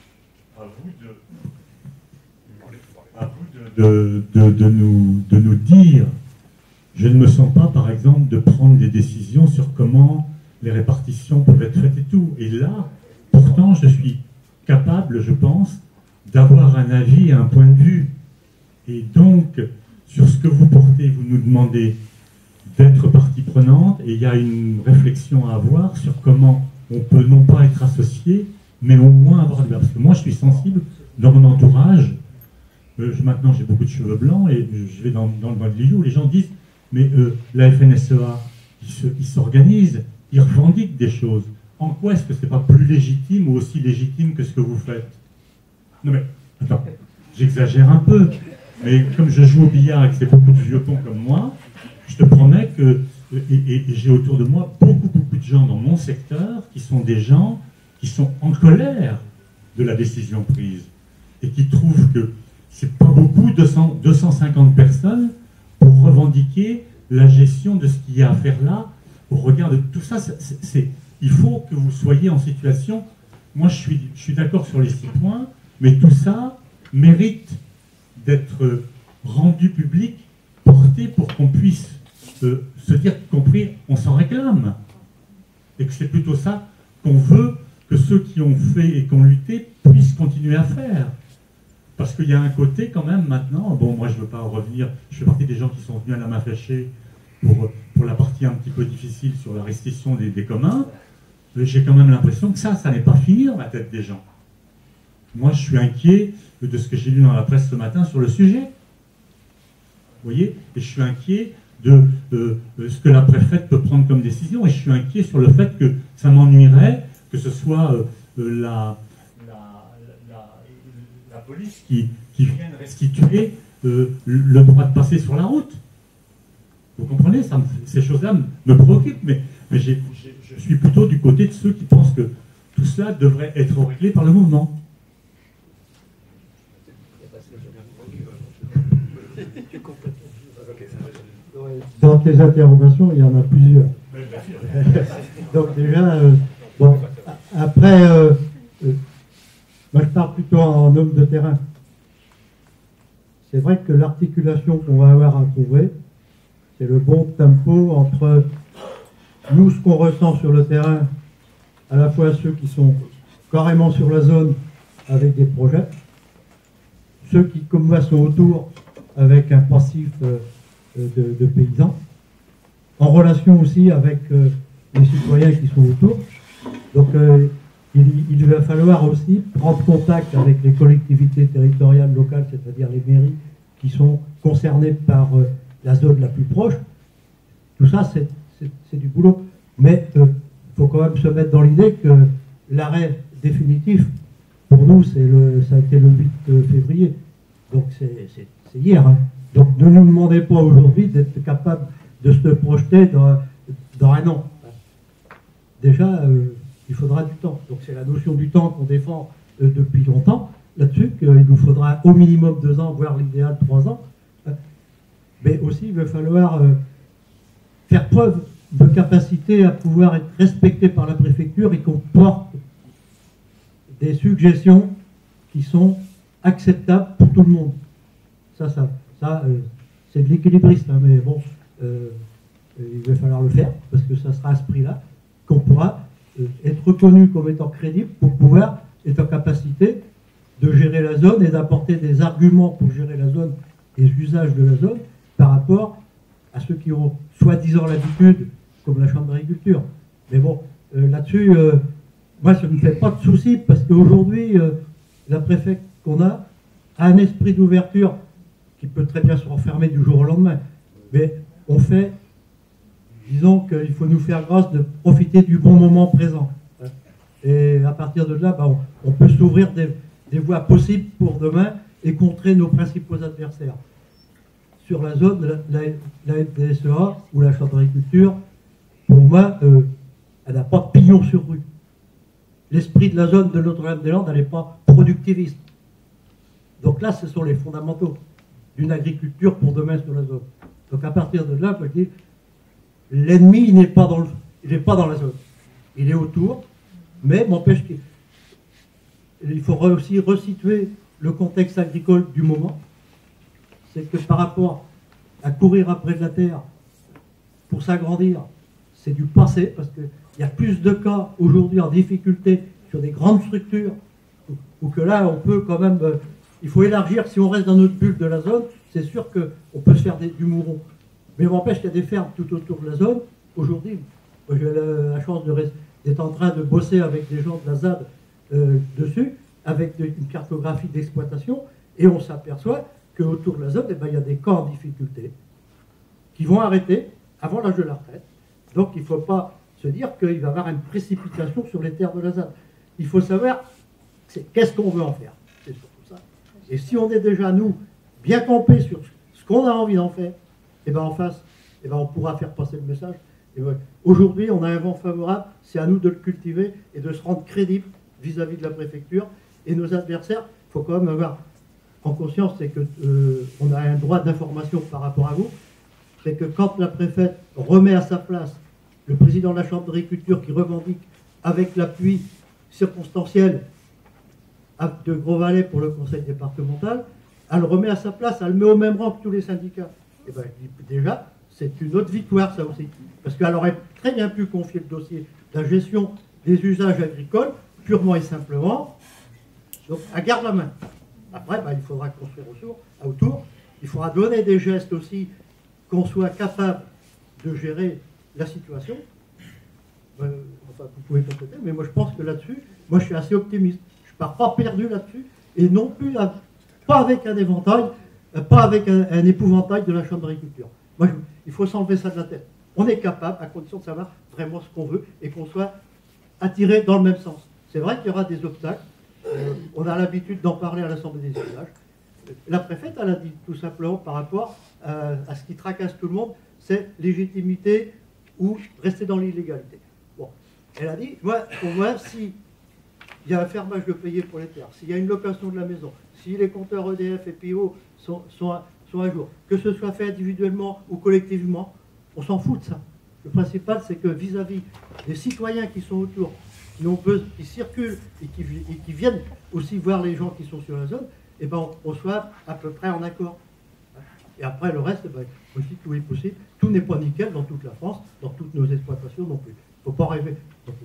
de nous dire, je ne me sens pas par exemple de prendre des décisions sur comment les répartitions peuvent être faites et tout. Et là, pourtant, je suis capable, je pense, d'avoir un avis et un point de vue. Et donc, sur ce que vous portez, vous nous demandez d'être partie prenante, et il y a une réflexion à avoir sur comment on peut non pas être associé, mais au moins avoir du... Parce que moi, je suis sensible, dans mon entourage, maintenant j'ai beaucoup de cheveux blancs, et je vais dans le Val-de-Lille où les gens disent, mais la FNSEA, ils s'organisent, ils revendiquent des choses. En quoi est-ce que ce n'est pas plus légitime ou aussi légitime que ce que vous faites? Non mais, attends, j'exagère un peu, mais comme je joue au billard et que c'est beaucoup de vieux cons comme moi, je te promets que, et j'ai autour de moi beaucoup de gens dans mon secteur qui sont des gens qui sont en colère de la décision prise et qui trouvent que c'est pas beaucoup, 250 personnes pour revendiquer la gestion de ce qu'il y a à faire là. Au regard de tout ça, il faut que vous soyez en situation. Moi, je suis d'accord sur les 6 points, mais tout ça mérite d'être rendu public, porté pour qu'on puisse se dire compris, on s'en réclame. Et que c'est plutôt ça qu'on veut que ceux qui ont fait et qui ont lutté puissent continuer à faire. Parce qu'il y a un côté quand même maintenant, bon moi je ne veux pas revenir, je fais partie des gens qui sont venus à la main fâchée pour la partie un petit peu difficile sur la restriction des communs, j'ai quand même l'impression que ça n'est pas fini dans la tête des gens. Moi je suis inquiet de ce que j'ai lu dans la presse ce matin sur le sujet. Vous voyez? Et je suis inquiet de ce que la préfète peut prendre comme décision, et je suis inquiet sur le fait que ça m'ennuierait que ce soit la police qui vienne restituer le droit de passer sur la route. Vous comprenez? Ces choses-là me préoccupent, mais je suis plutôt du côté de ceux qui pensent que tout cela devrait être réglé par le mouvement. Dans tes interrogations, il y en a plusieurs. Donc déjà, bon, après, moi je pars plutôt en homme de terrain. C'est vrai que l'articulation qu'on va avoir à trouver, c'est le bon tempo entre nous, ce qu'on ressent sur le terrain, à la fois ceux qui sont carrément sur la zone avec des projets, ceux qui, comme moi, sont autour avec un passif de paysans, en relation aussi avec les citoyens qui sont autour. Donc il va falloir aussi prendre contact avec les collectivités territoriales locales, c'est-à-dire les mairies qui sont concernées par la zone la plus proche. Tout ça, c'est du boulot. Mais il faut quand même se mettre dans l'idée que l'arrêt définitif, pour nous, ça a été le 8 février. Donc c'est hier. Hein. Donc ne nous demandez pas aujourd'hui d'être capable de se projeter dans un an. Déjà, il faudra du temps. Donc c'est la notion du temps qu'on défend depuis longtemps là-dessus, qu'il nous faudra au minimum 2 ans, voire l'idéal 3 ans. Mais aussi, il va falloir faire preuve de capacité à pouvoir être respecté par la préfecture et qu'on porte des suggestions qui sont acceptables pour tout le monde. Ça c'est de l'équilibriste, hein, mais bon, il va falloir le faire, parce que ça sera à ce prix-là qu'on pourra être reconnu comme étant crédible pour pouvoir être en capacité de gérer la zone et d'apporter des arguments pour gérer la zone et les usages de la zone par rapport à ceux qui ont soi-disant l'habitude, comme la Chambre d'agriculture. Mais bon, là-dessus, moi, ça ne me fait pas de soucis, parce qu'aujourd'hui, la préfète qu'on a un esprit d'ouverture qui peut très bien se refermer du jour au lendemain. Mais on fait, disons qu'il faut nous faire grâce de profiter du bon moment présent. Et à partir de là, on peut s'ouvrir des voies possibles pour demain et contrer nos principaux adversaires. Sur la zone, la FDSEA ou la Chambre d'agriculture, pour moi, elle n'a pas de pignon sur rue. L'esprit de la zone de Notre-Dame-des-Landes, elle n'est pas productiviste. Donc là, ce sont les fondamentaux d'une agriculture pour demain sur la zone. Donc à partir de là, je dis, l'ennemi, il n'est pas dans la zone. Il est autour, mais m'empêche qu'il faut aussi resituer le contexte agricole du moment. C'est que par rapport à courir après de la terre pour s'agrandir, c'est du passé, parce qu'il y a plus de cas aujourd'hui en difficulté sur des grandes structures, ou que là, on peut quand même... il faut élargir, si on reste dans notre bulle de la zone, c'est sûr qu'on peut se faire du mouron. Mais m'empêche qu'il y a des fermes tout autour de la zone. Aujourd'hui, j'ai la chance d'être en train de bosser avec des gens de la ZAD dessus, avec une cartographie d'exploitation, et on s'aperçoit qu'autour de la zone, il y a des cas en difficulté qui vont arrêter avant l'âge de la retraite. Donc il ne faut pas se dire qu'il va y avoir une précipitation sur les terres de la ZAD. Il faut savoir qu'est-ce qu'on veut en faire. C'est surtout ça. Et si on est déjà, nous, bien campés sur ce qu'on a envie d'en faire, et ben en face, et ben on pourra faire passer le message. Aujourd'hui, on a un vent favorable, c'est à nous de le cultiver et de se rendre crédible vis-à-vis de la préfecture. Et nos adversaires, il faut quand même avoir en conscience, c'est qu'on a un droit d'information par rapport à vous, c'est que quand la préfète remet à sa place le président de la Chambre d'agriculture qui revendique avec l'appui circonstanciel de Gros-Valais pour le conseil départemental, elle remet à sa place, elle met au même rang que tous les syndicats. Et bien déjà, c'est une autre victoire ça aussi, parce qu'elle aurait très bien pu confier le dossier de la gestion des usages agricoles, purement et simplement, donc elle garde la main. Après, il faudra construire autour. Il faudra donner des gestes aussi, qu'on soit capable de gérer la situation. Enfin, vous pouvez compléter, mais moi je pense que là-dessus, moi je suis assez optimiste. Je ne pars pas perdu là-dessus, et non plus, pas avec un éventail, pas avec un épouvantail de la Chambre d'agriculture. Moi, il faut s'enlever ça de la tête. On est capable, à condition de savoir vraiment ce qu'on veut, et qu'on soit attiré dans le même sens. C'est vrai qu'il y aura des obstacles. On a l'habitude d'en parler à l'Assemblée des villages. La préfète, elle a dit tout simplement par rapport à ce qui tracasse tout le monde, c'est légitimité ou rester dans l'illégalité. Bon, elle a dit, pour moi, s'il y a un fermage de payer pour les terres, s'il y a une location de la maison, si les compteurs EDF et PIO sont à jour, que ce soit fait individuellement ou collectivement, on s'en fout de ça. Le principal, c'est que vis-à-vis des citoyens qui sont autour, qui circulent et qui viennent aussi voir les gens qui sont sur la zone, et on soit à peu près en accord. Et après, le reste, aussi, tout est possible. Tout n'est pas nickel dans toute la France, dans toutes nos exploitations non plus. Il ne faut pas rêver.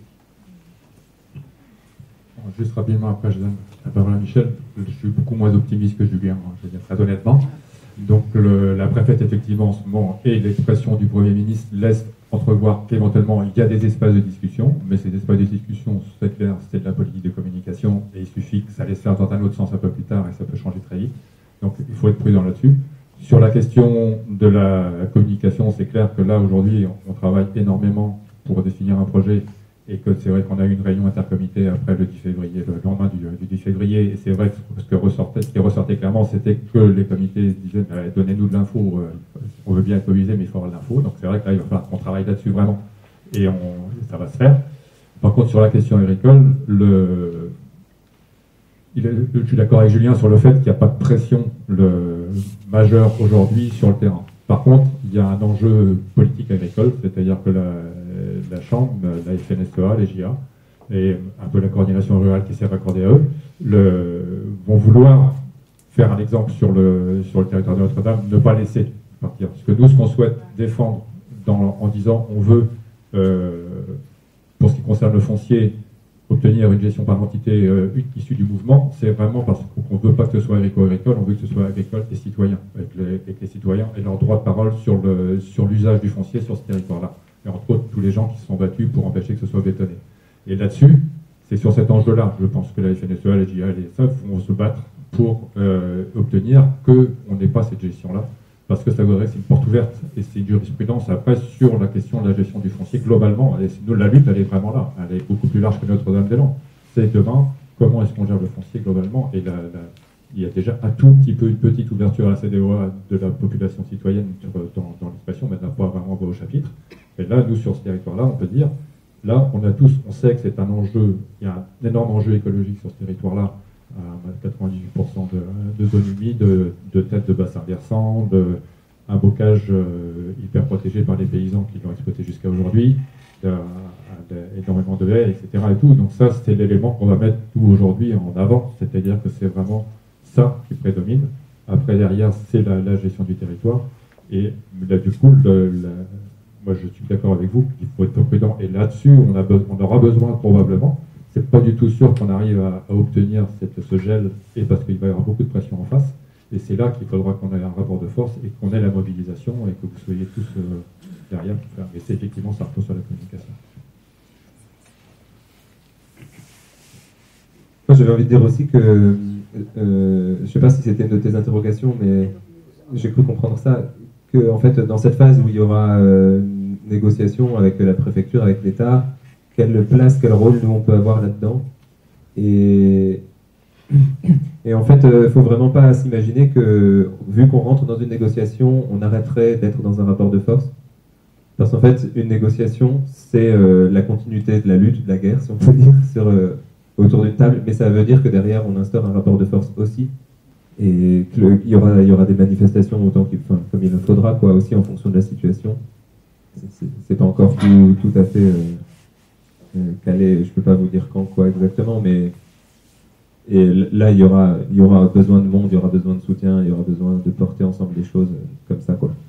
Juste rapidement, après je donne la parole à Michel. Je suis beaucoup moins optimiste que Julien, je vais dire très honnêtement. Donc la préfète, effectivement, en ce moment, et l'expression du Premier ministre laisse entrevoir qu'éventuellement il y a des espaces de discussion, mais ces espaces de discussion, c'est clair, c'est de la politique de communication, et il suffit que ça laisse faire dans un autre sens un peu plus tard, et ça peut changer très vite. Donc il faut être prudent là-dessus. Sur la question de la communication, c'est clair que là, aujourd'hui, on travaille énormément pour définir un projet, et que c'est vrai qu'on a eu une réunion intercomité après le 10 février, le lendemain du 10 février, et c'est vrai que ce qui ressortait clairement, c'était que les comités disaient donnez-nous de l'info, on veut bien être mobilisé, mais il faut avoir de l'info. Donc c'est vrai que là, il va falloir qu'on travaille là-dessus vraiment, et ça va se faire. Par contre, sur la question agricole, je suis d'accord avec Julien sur le fait qu'il n'y a pas de pression majeure aujourd'hui sur le terrain. Par contre, il y a un enjeu politique agricole, c'est-à-dire que la Chambre, la FNSEA, les JA, et un peu la coordination rurale qui s'est raccordée à eux, vont vouloir faire un exemple sur le territoire de Notre-Dame, ne pas laisser partir. Parce que nous, ce qu'on souhaite défendre en disant on veut, pour ce qui concerne le foncier, obtenir une gestion par l'entité issue du mouvement, c'est vraiment parce qu'on ne veut pas que ce soit agricole, on veut que ce soit agricole et citoyen, avec les citoyens et leur droit de parole sur l'usage du foncier sur ce territoire-là. Et entre autres, tous les gens qui se sont battus pour empêcher que ce soit bétonné. Et là-dessus, c'est sur cet enjeu-là, je pense que la FNSEA, les JA et les SAF vont se battre pour obtenir qu'on n'ait pas cette gestion-là, parce que ça voudrait, c'est une porte ouverte, et c'est une jurisprudence après sur la question de la gestion du foncier globalement. Et nous, la lutte, elle est vraiment là, elle est beaucoup plus large que Notre-Dame-des-Landes. C'est demain, comment est-ce qu'on gère le foncier globalement, et il y a déjà un tout petit peu, une petite ouverture à la CDOA de la population citoyenne dans l'expression, mais n'a pas vraiment voix au chapitre. Et là, nous, sur ce territoire-là, on peut dire, là, on sait que c'est un enjeu, il y a un énorme enjeu écologique sur ce territoire-là, à 98% de zones humides, de têtes de bassins versants, un bocage hyper protégé par les paysans qui l'ont exploité jusqu'à aujourd'hui, énormément de haies, etc. Et tout. Donc ça, c'est l'élément qu'on va mettre tout aujourd'hui en avant, c'est-à-dire que c'est vraiment ça qui prédomine. Après, derrière, c'est la gestion du territoire. Et là, du coup, moi, je suis d'accord avec vous, il faut être prudent. Et là-dessus, on aura besoin probablement. C'est pas du tout sûr qu'on arrive à obtenir ce gel, et parce qu'il va y avoir beaucoup de pression en face. Et c'est là qu'il faudra qu'on ait un rapport de force et qu'on ait la mobilisation et que vous soyez tous derrière. Et c'est effectivement, ça repose sur la communication. Moi, j'avais envie de dire aussi que, je ne sais pas si c'était une de tes interrogations, mais j'ai cru comprendre ça, que en fait, dans cette phase où il y aura une négociation avec la préfecture, avec l'État, quelle place, quel rôle nous on peut avoir là-dedans. Et en fait, il ne faut vraiment pas s'imaginer que, vu qu'on rentre dans une négociation, on arrêterait d'être dans un rapport de force. Parce qu'en fait, une négociation, c'est la continuité de la lutte, de la guerre, si on peut dire, autour d'une table. Mais ça veut dire que derrière, on instaure un rapport de force aussi. Et qu'il y aura des manifestations autant comme il le faudra, quoi, aussi en fonction de la situation. C'est pas encore tout à fait calé, je peux pas vous dire quand, quoi, exactement, mais et là, il y aura besoin de monde, il y aura besoin de soutien, il y aura besoin de porter ensemble des choses comme ça, quoi.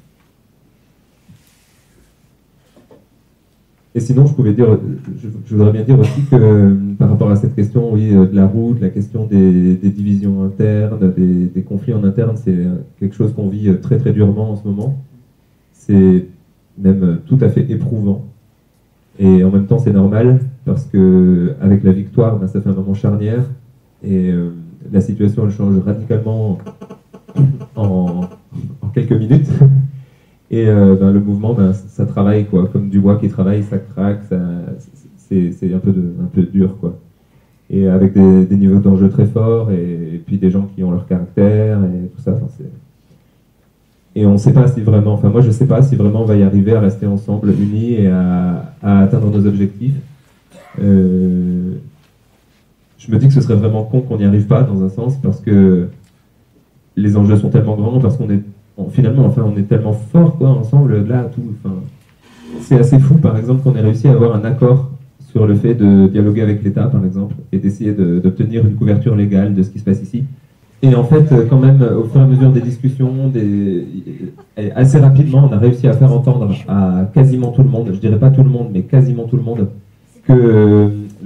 Et sinon, je voudrais bien dire aussi que par rapport à cette question, oui, de la route, la question des divisions internes, des conflits en interne, c'est quelque chose qu'on vit très très durement en ce moment. C'est même tout à fait éprouvant. Et en même temps, c'est normal, parce que avec la victoire, ça fait un moment charnière, et la situation, elle change radicalement en quelques minutes. Et le mouvement, ça travaille, quoi, comme du bois qui travaille, ça craque, c'est un peu dur, quoi. Et avec des niveaux d'enjeu très forts, et puis des gens qui ont leur caractère, et tout ça, et on ne sait pas si vraiment, moi je ne sais pas si vraiment on va y arriver à rester ensemble, unis, et à atteindre nos objectifs. Je me dis que ce serait vraiment con qu'on n'y arrive pas, dans un sens, parce que les enjeux sont tellement grands, parce qu'on est finalement, on est tellement forts, quoi, ensemble, là, tout. C'est assez fou, par exemple, qu'on ait réussi à avoir un accord sur le fait de dialoguer avec l'État, par exemple, et d'essayer d'obtenir une couverture légale de ce qui se passe ici. Et en fait, quand même, au fur et à mesure des discussions, assez rapidement, on a réussi à faire entendre à quasiment tout le monde, je dirais pas tout le monde, mais quasiment tout le monde, que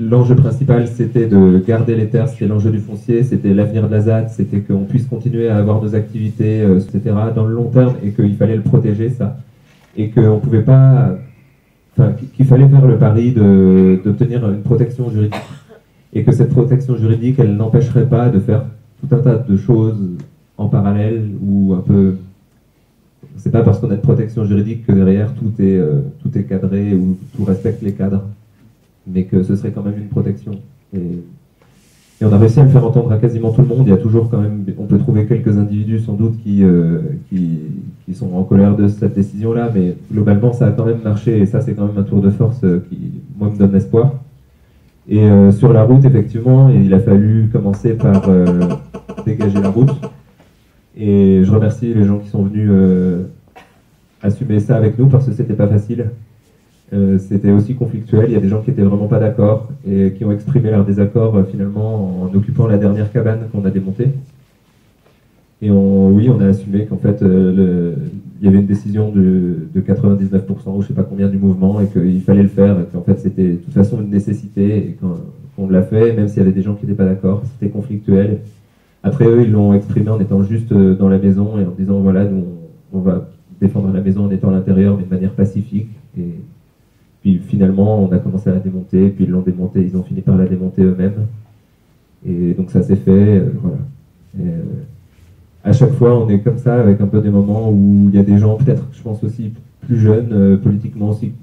l'enjeu principal, c'était de garder les terres, c'était l'enjeu du foncier, c'était l'avenir de la ZAD, c'était qu'on puisse continuer à avoir nos activités, etc., dans le long terme, et qu'il fallait le protéger, ça. Et qu'on ne pouvait pas... Enfin, qu'il fallait faire le pari d'obtenir une protection juridique. Et que cette protection juridique, elle n'empêcherait pas de faire tout un tas de choses en parallèle, ou un peu... C'est pas parce qu'on a une protection juridique que derrière tout est cadré ou tout respecte les cadres, mais que ce serait quand même une protection. Et on a réussi à le faire entendre à quasiment tout le monde. Il y a toujours quand même, on peut trouver quelques individus sans doute qui sont en colère de cette décision-là, mais globalement ça a quand même marché, et ça c'est quand même un tour de force qui, moi, me donne espoir. Et sur la route, effectivement, il a fallu commencer par dégager la route. Et je remercie les gens qui sont venus assumer ça avec nous, parce que c'était pas facile. C'était aussi conflictuel, il y a des gens qui étaient vraiment pas d'accord et qui ont exprimé leur désaccord finalement en occupant la dernière cabane qu'on a démontée. Et on a assumé qu'en fait il y avait une décision de 99% ou je sais pas combien du mouvement, et qu'il fallait le faire, et qu'en fait c'était de toute façon une nécessité, et qu'on l'a fait, même s'il y avait des gens qui n'étaient pas d'accord. C'était conflictuel. Après eux, ils l'ont exprimé en étant juste dans la maison et en disant voilà, nous on va défendre la maison en étant à l'intérieur, mais de manière pacifique. Et puis finalement, on a commencé à la démonter, puis ils l'ont démontée, ils ont fini par la démonter eux-mêmes. Et donc ça s'est fait, voilà. Et, à chaque fois, on est comme ça, avec un peu des moments où il y a des gens, peut-être, je pense aussi plus jeunes, politiquement aussi,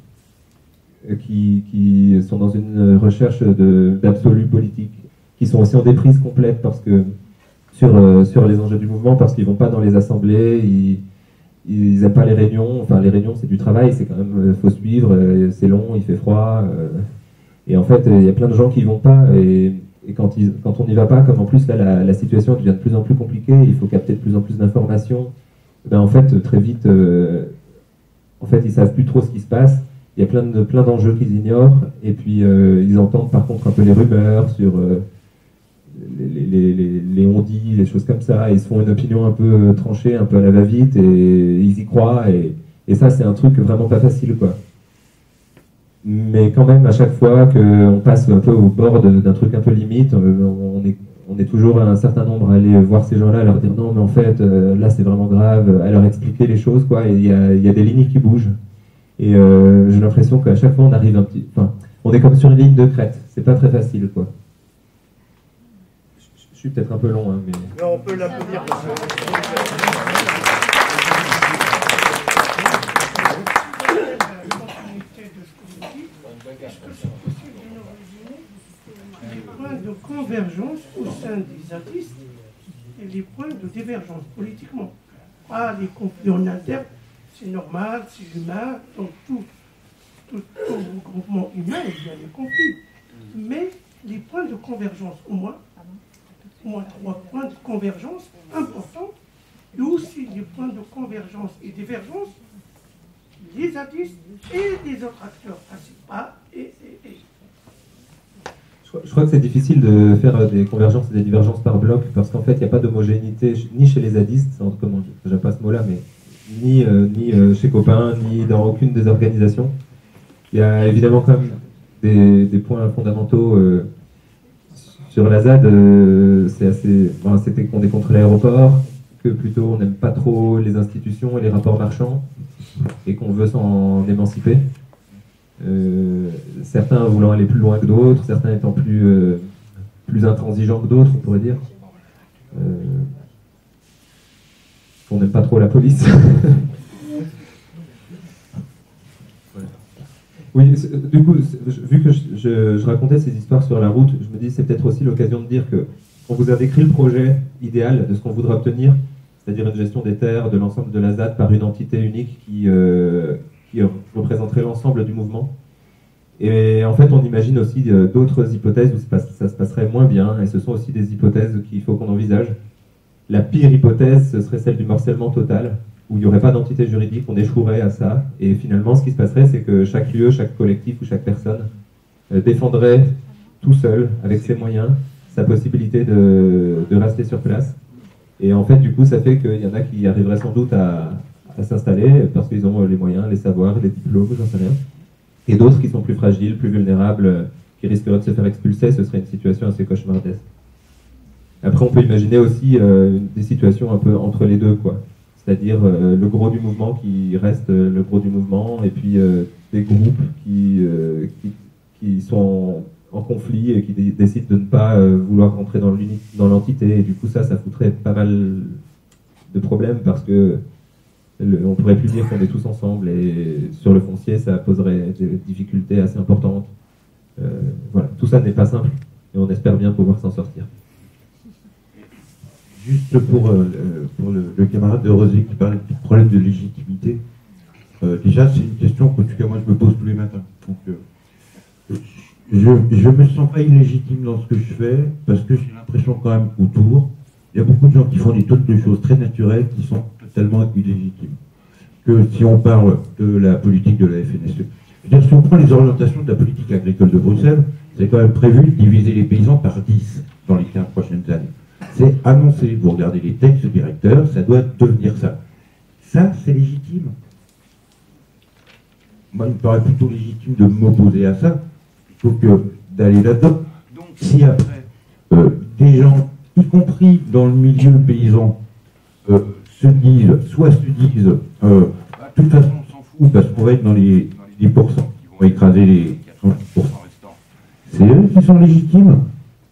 qui sont dans une recherche d'absolu politique, qui sont aussi en déprise complète parce que sur les enjeux du mouvement, parce qu'ils vont pas dans les assemblées, ils n'aiment pas les réunions. Enfin, les réunions, c'est du travail, c'est quand même, faut suivre, c'est long, il fait froid. Et en fait, il y a plein de gens qui y vont pas. Et quand on n'y va pas, comme en plus là, la situation devient de plus en plus compliquée, il faut capter de plus en plus d'informations. Ben, en fait, très vite, en fait, ils savent plus trop ce qui se passe. Il y a plein d'enjeux qu'ils ignorent. Et puis, ils entendent par contre un peu les rumeurs sur les on-dit, les choses comme ça. Ils se font une opinion un peu tranchée, un peu à la va-vite, et ils y croient. Et ça, c'est un truc vraiment pas facile, quoi. Mais quand même, à chaque fois qu'on passe un peu au bord d'un truc un peu limite, on est toujours un certain nombre à aller voir ces gens-là, à leur dire non, mais en fait, là c'est vraiment grave, à leur expliquer les choses, quoi. Et il y a des lignes qui bougent. Et j'ai l'impression qu'à chaque fois, on arrive enfin, on est comme sur une ligne de crête. C'est pas très facile, quoi. Je suis peut-être un peu long, hein, mais... Non, on peut l'applaudir parce que... Les points de convergence au sein des artistes et les points de divergence politiquement. Ah, les conflits en interne, c'est normal, c'est humain, donc tout groupement humain, il y a des conflits. Mais les points de convergence, au moins 3 points de convergence importants, et aussi les points de convergence et divergence des artistes et des autres acteurs principaux Je crois que c'est difficile de faire des convergences et des divergences par bloc, parce qu'en fait, il n'y a pas d'homogénéité ni chez les zadistes, comment j'aime pas ce mot-là, mais ni chez Copain, ni dans aucune des organisations. Il y a évidemment quand même des points fondamentaux. Sur la ZAD, c'était qu'on est contre l'aéroport, que plutôt on n'aime pas trop les institutions et les rapports marchands, et qu'on veut s'en émanciper. Certains voulant aller plus loin que d'autres, certains étant plus intransigeants que d'autres, on pourrait dire. On n'aime pas trop la police. Oui, du coup, vu que je racontais ces histoires sur la route, je me dis c'est peut-être aussi l'occasion de dire qu'on vous a décrit le projet idéal de ce qu'on voudrait obtenir, c'est-à-dire une gestion des terres de l'ensemble de la ZAD par une entité unique qui représenterait l'ensemble du mouvement. Et en fait, on imagine aussi d'autres hypothèses où ça se passerait moins bien, et ce sont aussi des hypothèses qu'il faut qu'on envisage. La pire hypothèse, ce serait celle du morcellement total, où il n'y aurait pas d'entité juridique, on échouerait à ça, et finalement, ce qui se passerait, c'est que chaque lieu, chaque collectif ou chaque personne défendrait tout seul, avec ses moyens, sa possibilité de rester sur place. Et en fait, du coup, ça fait qu'il y en a qui arriveraient sans doute à s'installer, parce qu'ils ont les moyens, les savoirs, les diplômes, j'en sais rien. Et d'autres qui sont plus fragiles, plus vulnérables, qui risqueraient de se faire expulser, ce serait une situation assez cauchemardesque. Après, on peut imaginer aussi des situations un peu entre les deux, quoi. C'est-à-dire le gros du mouvement qui reste le gros du mouvement, et puis des groupes qui sont en conflit et qui décident de ne pas vouloir rentrer dans l'entité. Et du coup, ça foutrait pas mal de problèmes parce que on pourrait plus dire qu'on est tous ensemble, et sur le foncier, ça poserait des difficultés assez importantes. Voilà, tout ça n'est pas simple, et on espère bien pouvoir s'en sortir. Juste pour le camarade de Rosé qui parlait du problème de légitimité, déjà c'est une question qu'en tout cas moi je me pose tous les matins. Donc, je me sens pas illégitime dans ce que je fais, parce que j'ai l'impression quand même autour, il y a beaucoup de gens qui font des tonnes de choses très naturelles qui sont totalement illégitimes. Que si on parle de la politique de la FNSE, je veux dire, si on prend les orientations de la politique agricole de Bruxelles, c'est quand même prévu de diviser les paysans par 10 dans les 15 prochaines années. C'est annoncé, vous regardez les textes directeurs, ça doit devenir ça. Ça, c'est légitime. Moi, il me paraît plutôt légitime de m'opposer à ça, plutôt que d'aller là-dedans. Donc, si après, des gens, y compris dans le milieu paysan, se disent, de toute façon, on s'en fout, parce qu'on va être dans les 10% qui vont écraser les 90% restants. C'est eux qui sont légitimes.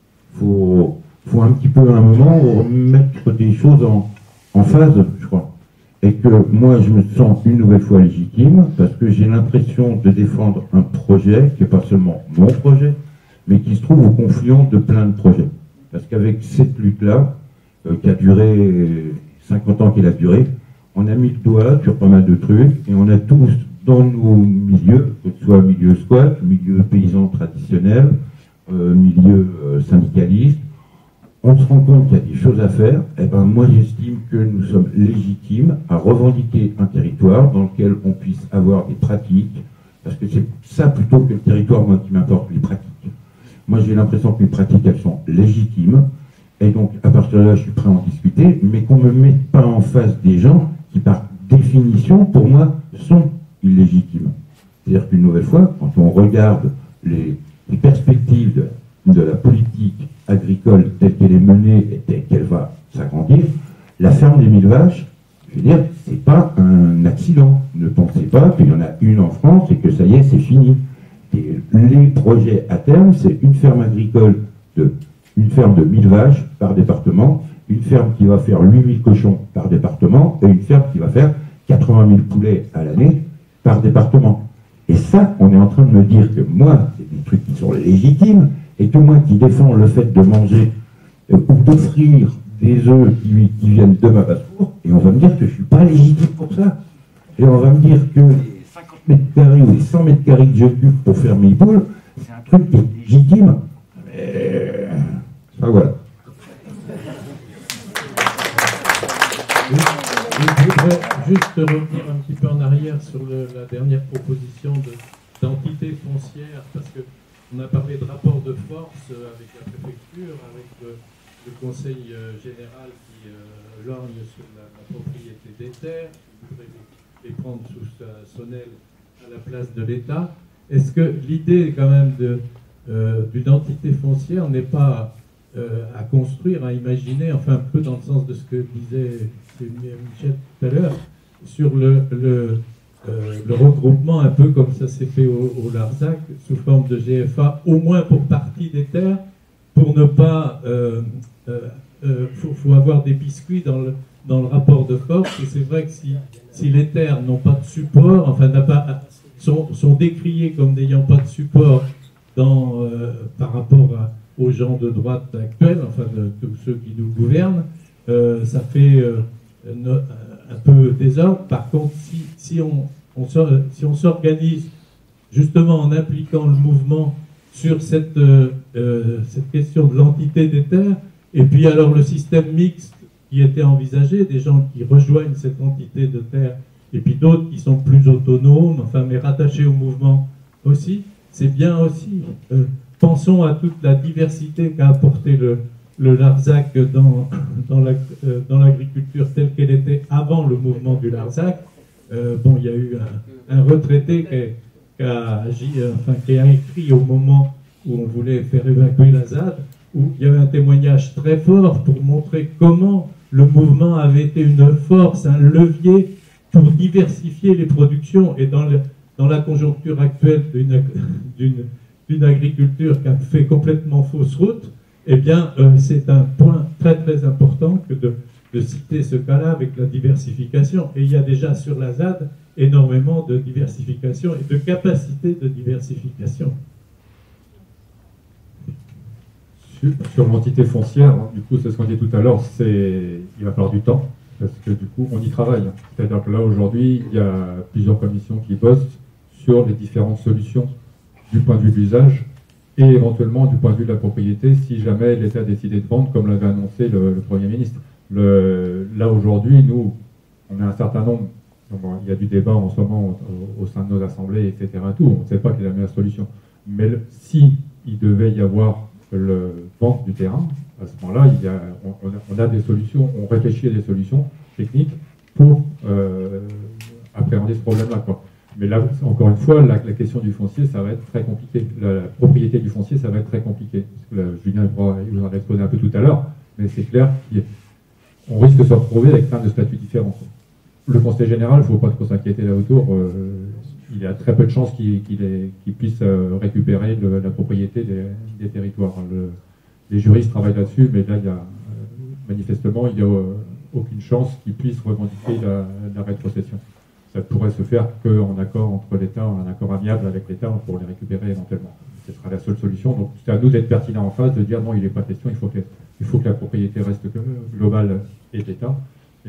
Faut un petit peu à un moment remettre des choses en phase, je crois. Et que moi, je me sens une nouvelle fois légitime, parce que j'ai l'impression de défendre un projet, qui n'est pas seulement mon projet, mais qui se trouve au confluent de plein de projets. Parce qu'avec cette lutte-là, qui a duré 50 ans qu'elle a duré, on a mis le doigt sur pas mal de trucs, et on a tous, dans nos milieux, que ce soit milieu squat, milieu paysan traditionnel, milieu syndicaliste, on se rend compte qu'il y a des choses à faire. Et ben moi j'estime que nous sommes légitimes à revendiquer un territoire dans lequel on puisse avoir des pratiques, parce que c'est ça plutôt que le territoire, moi, qui m'importe, les pratiques. Moi j'ai l'impression que les pratiques, elles sont légitimes, et donc à partir de là je suis prêt à en discuter, mais qu'on ne me mette pas en face des gens qui par définition, pour moi, sont illégitimes. C'est-à-dire qu'une nouvelle fois, quand on regarde les perspectives de la politique agricole telle qu'elle est menée et telle qu'elle va s'agrandir, la ferme des 1000 vaches, je veux dire, c'est pas un accident. Ne pensez pas qu'il y en a une en France et que ça y est, c'est fini. Et les projets à terme, c'est une ferme agricole, une ferme de 1000 vaches par département, une ferme qui va faire 8000 cochons par département, et une ferme qui va faire 80 000 poulets à l'année par département. Et ça, on est en train de me dire que moi, c'est des trucs qui sont légitimes, et que moi qui défends le fait de manger ou d'offrir des œufs qui viennent de ma basse-cour, et on va me dire que je ne suis pas légitime pour ça. Et on va me dire que les 50 mètres carrés ou les 100 mètres carrés que j'occupe pour faire mes poules, c'est un truc qui est légitime. Mais ça, voilà. Je voudrais juste revenir un petit peu en arrière sur la dernière proposition d'entité foncière, parce qu'on a parlé de rapport de force avec la préfecture, avec le conseil général qui lorgne sur la propriété des terres, qui voudrait les prendre sous son aile à la place de l'État. Est-ce que l'idée quand même d'une entité foncière n'est pas à construire, à imaginer, enfin un peu dans le sens de ce que disait Michel tout à l'heure, sur le regroupement, un peu comme ça s'est fait au Larzac, sous forme de GFA, au moins pour partie des terres, pour ne pas... faut avoir des biscuits dans le rapport de force, et c'est vrai que si les terres n'ont pas de support, enfin sont décriées comme n'ayant pas de support par rapport aux gens de droite actuels, enfin de tous ceux qui nous gouvernent, ça fait un peu désordre. Par contre, si on s'organise justement en impliquant le mouvement sur cette question de l'entité des terres, et puis alors le système mixte qui était envisagé, des gens qui rejoignent cette entité de terre, et puis d'autres qui sont plus autonomes, enfin mais rattachés au mouvement aussi, c'est bien aussi. Pensons à toute la diversité qu'a apporté le Larzac dans l'agriculture telle qu'elle était avant le mouvement du Larzac. Il y a eu un retraité qui a écrit au moment où on voulait faire évacuer la ZAD, où il y avait un témoignage très fort pour montrer comment le mouvement avait été une force, un levier pour diversifier les productions. Et dans la conjoncture actuelle d'une agriculture qui a fait complètement fausse route, eh bien, c'est un point très très important que de citer ce cas-là avec la diversification. Et il y a déjà sur la ZAD énormément de diversification et de capacité de diversification. Sur l'entité foncière, hein, du coup, c'est ce qu'on dit tout à l'heure, il va falloir du temps, parce que du coup, on y travaille. C'est-à-dire que là, aujourd'hui, il y a plusieurs commissions qui bossent sur les différentes solutions du point de vue de l'usage et éventuellement du point de vue de la propriété, si jamais l'État décidait de vendre, comme l'avait annoncé le Premier ministre. Là, aujourd'hui, nous, on a un certain nombre, il y a du débat en ce moment au sein de nos assemblées, etc. Tout, on ne sait pas quelle est la meilleure solution. Mais si il devait y avoir le vente du terrain, à ce moment-là, on a des solutions, on réfléchit à des solutions techniques pour appréhender ce problème-là, quoi. Mais là, encore une fois, la question du foncier, ça va être très compliqué. La propriété du foncier, ça va être très compliqué. Parce que là, Julien vous en a exposé un peu tout à l'heure, mais c'est clair qu'on risque de se retrouver avec plein de statuts différents. Le conseil général, il ne faut pas trop s'inquiéter là autour. Il y a très peu de chances qu'il puisse récupérer la propriété des territoires. Les juristes travaillent là-dessus, mais là, manifestement, il n'y a aucune chance qu'il puisse revendiquer la rétrocession. Ça pourrait se faire qu'en accord entre l'État, un accord amiable avec l'État pour les récupérer éventuellement. Ce sera la seule solution. Donc c'est à nous d'être pertinents en face, de dire non, il n'est pas question, il faut que la propriété reste globale et l'État.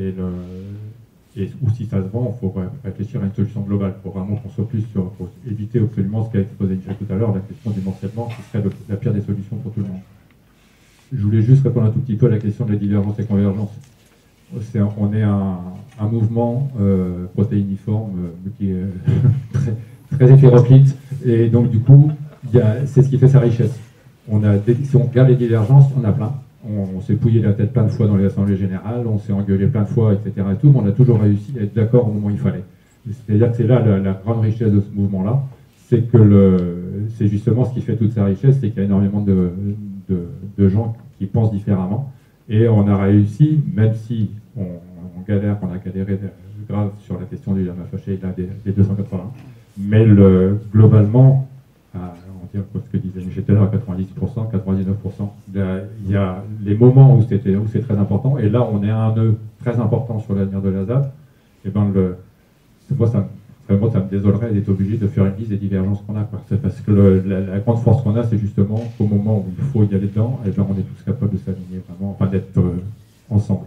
Ou si ça se vend, il faut réfléchir à une solution globale pour vraiment qu'on soit plus pour éviter absolument ce qu'a exposé Michel tout à l'heure, la question du morcellement, qui serait la pire des solutions pour tout le monde. Je voulais juste répondre un tout petit peu à la question de la divergence et convergence. On est un mouvement protéiniforme qui est très hétéroclite, et donc du coup, c'est ce qui fait sa richesse. Si on regarde les divergences, on a plein. On s'est pouillé la tête plein de fois dans les assemblées générales, on s'est engueulé plein de fois, etc. Et tout, mais on a toujours réussi à être d'accord au moment où il fallait. C'est-à-dire que c'est là la grande richesse de ce mouvement-là, c'est justement ce qui fait toute sa richesse, c'est qu'il y a énormément de gens qui pensent différemment. Et on a réussi, même si on galère, on a galéré grave sur la question du lama fâché des 280, mais globalement, on dire ce que disait Michel tout à l'heure, à 90%, 99%, il y a les moments où c'est très important, et là on est à un nœud très important sur l'avenir de la ZAD, et ben moi ça me désolerait d'être obligé de faire une liste des divergences qu'on a. C'est parce que la grande force qu'on a, c'est justement qu'au moment où il faut y aller dedans, et ben on est tous capables de s'aligner vraiment, enfin d'être ensemble.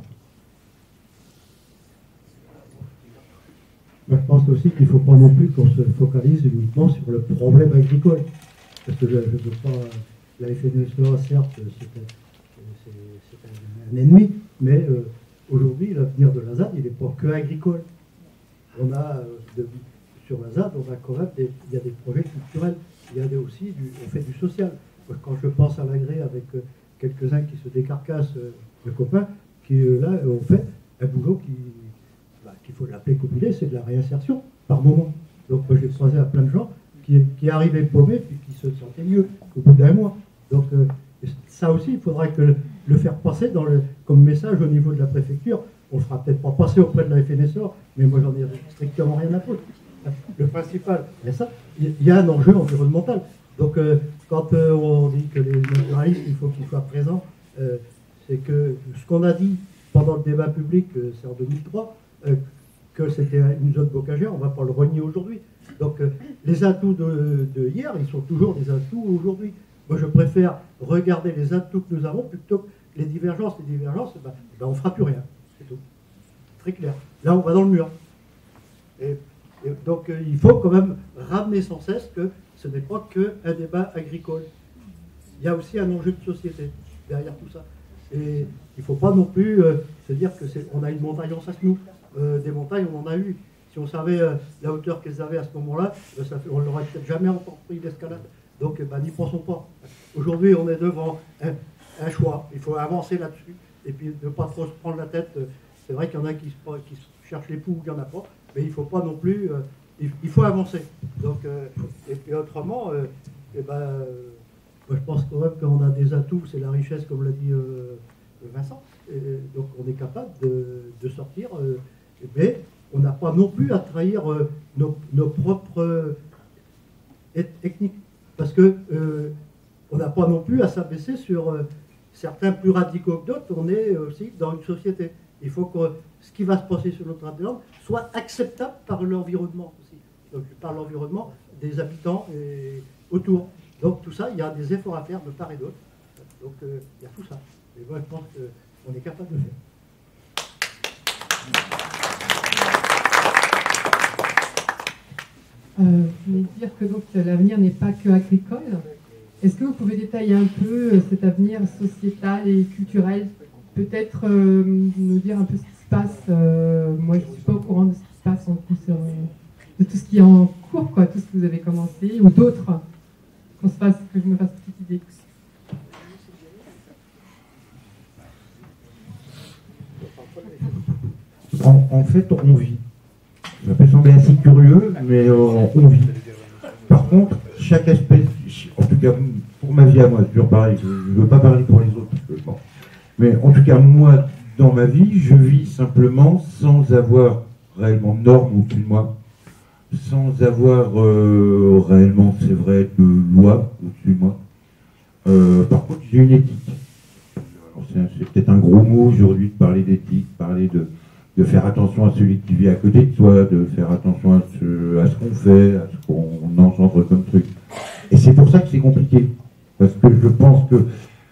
Moi, je pense aussi qu'il ne faut pas non plus qu'on se focalise uniquement sur le problème agricole. Parce que je ne veux pas. La FNSEA, certes, c'est un ennemi, mais aujourd'hui, l'avenir de la ZAD, il n'est pas que agricole. On a, sur la ZAD, on a quand même il y a des projets culturels, il y a aussi on fait du social. Quand je pense à l'Agré avec quelques-uns qui se décarcassent de copains, qui là ont fait un boulot qu'il faut l'appeler comme il est, c'est de la réinsertion par moment. Donc moi j'ai croisé à plein de gens qui arrivaient paumés puis qui se sentaient mieux au bout d'un mois. Donc ça aussi, il faudrait le faire passer comme message au niveau de la préfecture. On ne fera peut-être pas passer auprès de la FNSEA, mais moi j'en ai strictement rien à foutre. Le principal, il y a un enjeu environnemental. Donc quand on dit que les naturalistes, il faut qu'ils soient présents, c'est que ce qu'on a dit pendant le débat public, c'est en 2003, que c'était une zone bocagère, on ne va pas le renier aujourd'hui. Donc les atouts de hier, ils sont toujours des atouts aujourd'hui. Moi je préfère regarder les atouts que nous avons plutôt que les divergences. Les divergences, on ne fera plus rien. C'est tout. Très clair. Là on va dans le mur. Et donc il faut quand même ramener sans cesse que ce n'est pas qu'un débat agricole. Il y a aussi un enjeu de société derrière tout ça. Et il ne faut pas non plus se dire qu'on a une montagne en face de nous. Des montagnes, on en a eu. Si on savait la hauteur qu'elles avaient à ce moment-là, on ne l'aurait peut-être jamais entrepris d'escalade. Donc n'y pensons pas. Aujourd'hui, on est devant un choix. Il faut avancer là-dessus. Et puis ne pas trop se prendre la tête. C'est vrai qu'il y en a qui cherchent les poux, il n'y en a pas. Mais il ne faut pas non plus... il faut avancer. Donc, et puis autrement, Moi, je pense quand même qu'on a des atouts, c'est la richesse, comme l'a dit Vincent. Donc on est capable de sortir, mais on n'a pas non plus à trahir nos propres techniques. Parce que on n'a pas non plus à s'abaisser sur certains plus radicaux que d'autres. On est aussi dans une société. Il faut que ce qui va se passer sur notre langue soit acceptable par l'environnement aussi. Donc par l'environnement des habitants et autour. Donc tout ça, il y a des efforts à faire de part et d'autre. Donc il y a tout ça. Et moi je pense qu'on est capable de le faire. Vous venez de dire que donc l'avenir n'est pas que agricole. Est-ce que vous pouvez détailler un peu cet avenir sociétal et culturel? Peut-être nous dire un peu ce qui se passe. Moi, je ne suis pas au courant de ce qui se passe en plus, de tout ce qui est en cours, quoi, tout ce que vous avez commencé, ou d'autres, que je me fasse une petite idée. En fait, on vit. Ça peut sembler assez curieux, mais on vit. Par contre, chaque espèce, en tout cas pour ma vie à moi, c'est toujours pareil, je ne veux pas parler pour les autres, parce que, bon. Mais en tout cas, moi, dans ma vie, je vis simplement sans avoir réellement de normes au-dessus de moi, sans avoir réellement, c'est vrai, de loi au-dessus de moi. Par contre, j'ai une éthique. C'est peut-être un gros mot aujourd'hui de parler d'éthique, parler de faire attention à celui qui vit à côté de toi, de faire attention à ce qu'on fait, à ce qu'on engendre comme truc. Et c'est pour ça que c'est compliqué. Parce que je pense que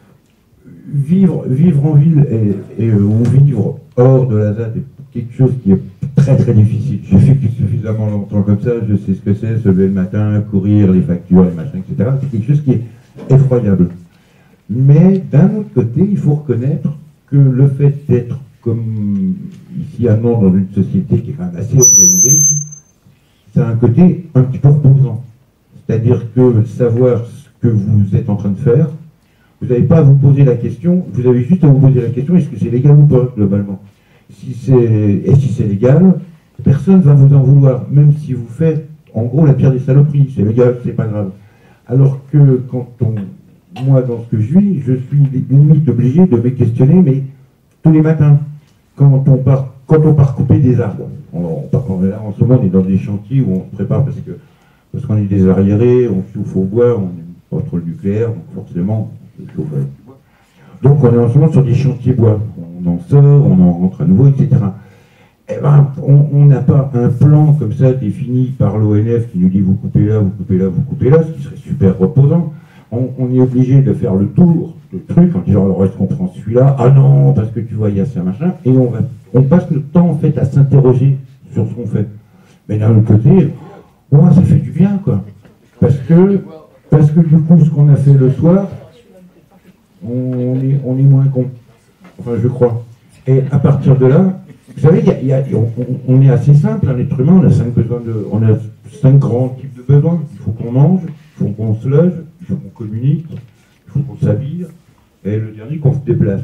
vivre en ville ou vivre hors de la ZAD est quelque chose qui est très très difficile. J'ai vécu suffisamment longtemps comme ça, je sais ce que c'est, se lever le matin, courir, les factures, les machins, etc. C'est quelque chose qui est effroyable. Mais d'un autre côté, il faut reconnaître que le fait d'être comme ici à Nantes, dans une société qui est quand même assez organisée, ça a un côté un petit peu reposant. C'est-à-dire que savoir ce que vous êtes en train de faire, vous n'avez pas à vous poser la question, vous avez juste à vous poser la question, est-ce que c'est légal ou pas, globalement. Si c'est légal, personne ne va vous en vouloir, même si vous faites, en gros, la pire des saloperies, c'est légal, c'est pas grave. Alors que moi, dans ce que je vis, je suis limite obligé de me questionner, mais tous les matins, quand on part couper des arbres. En ce moment, on est dans des chantiers où on se prépare parce qu'on est des arriérés, on chauffe au bois, on n'est pas trop le nucléaire, donc forcément, on se chauffe avec du bois. Donc on est en ce moment sur des chantiers bois. On en sort, on en rentre à nouveau, etc. Eh ben, on n'a pas un plan comme ça défini par l'ONF qui nous dit vous coupez là, vous coupez là, vous coupez là, ce qui serait super reposant. On est obligé de faire le tour du truc en disant alors est-ce qu'on prend celui-là? Ah non, parce que tu vois, il y a ça, machin. Et on passe notre temps en fait à s'interroger sur ce qu'on fait. Mais d'un autre côté, ça fait du bien, quoi. Parce que du coup, ce qu'on a fait le soir, on est moins con. Enfin, je crois. Et à partir de là, vous savez, on est assez simple, un être humain, on a 5 grands types de besoins. Il faut qu'on mange, il faut qu'on se loge, il faut qu'on communique, il faut qu'on s'habille, et le dernier, qu'on se déplace.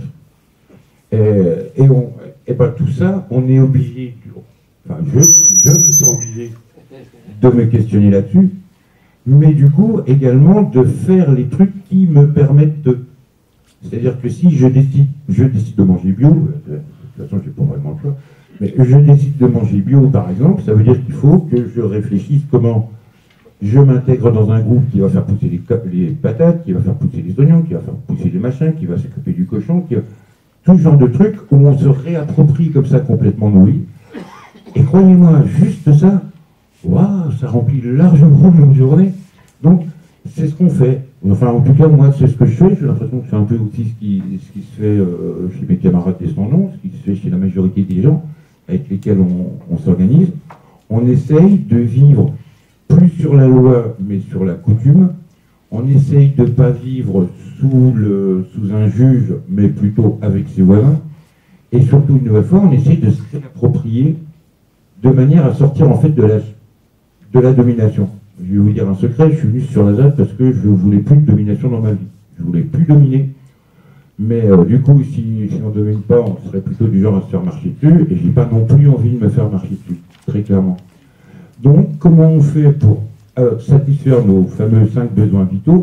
Et ben, tout ça, on est obligé, enfin, je me sens obligé de me questionner là-dessus, mais du coup, également, de faire les trucs qui me permettent de... C'est-à-dire que si je décide de manger bio, de toute façon, j'ai pas vraiment le choix, mais je décide de manger bio, par exemple, ça veut dire qu'il faut que je réfléchisse comment je m'intègre dans un groupe qui va faire pousser les patates, qui va faire pousser les oignons, qui va faire pousser les machins, qui va s'occuper du cochon, tout ce genre de trucs où on se réapproprie comme ça complètement nos vies. Et croyez-moi, juste ça, waouh, ça remplit largement nos journées. Donc, c'est ce qu'on fait. Enfin, en tout cas, moi, c'est ce que je fais. J'ai l'impression que c'est un peu aussi ce qui se fait chez mes camarades descendants, ce qui se fait chez la majorité des gens avec lesquels on s'organise. On essaye de vivre plus sur la loi, mais sur la coutume. On essaye de ne pas vivre sous un juge, mais plutôt avec ses voisins. Et surtout, une nouvelle fois, on essaye de se réapproprier de manière à sortir en fait de la domination. Je vais vous dire un secret, je suis venu sur la ZAD parce que je ne voulais plus de domination dans ma vie. Je ne voulais plus dominer. Mais du coup, si on ne domine pas, on serait plutôt du genre à se faire marcher dessus, et je n'ai pas non plus envie de me faire marcher dessus, très clairement. Donc, comment on fait pour satisfaire nos fameux 5 besoins vitaux?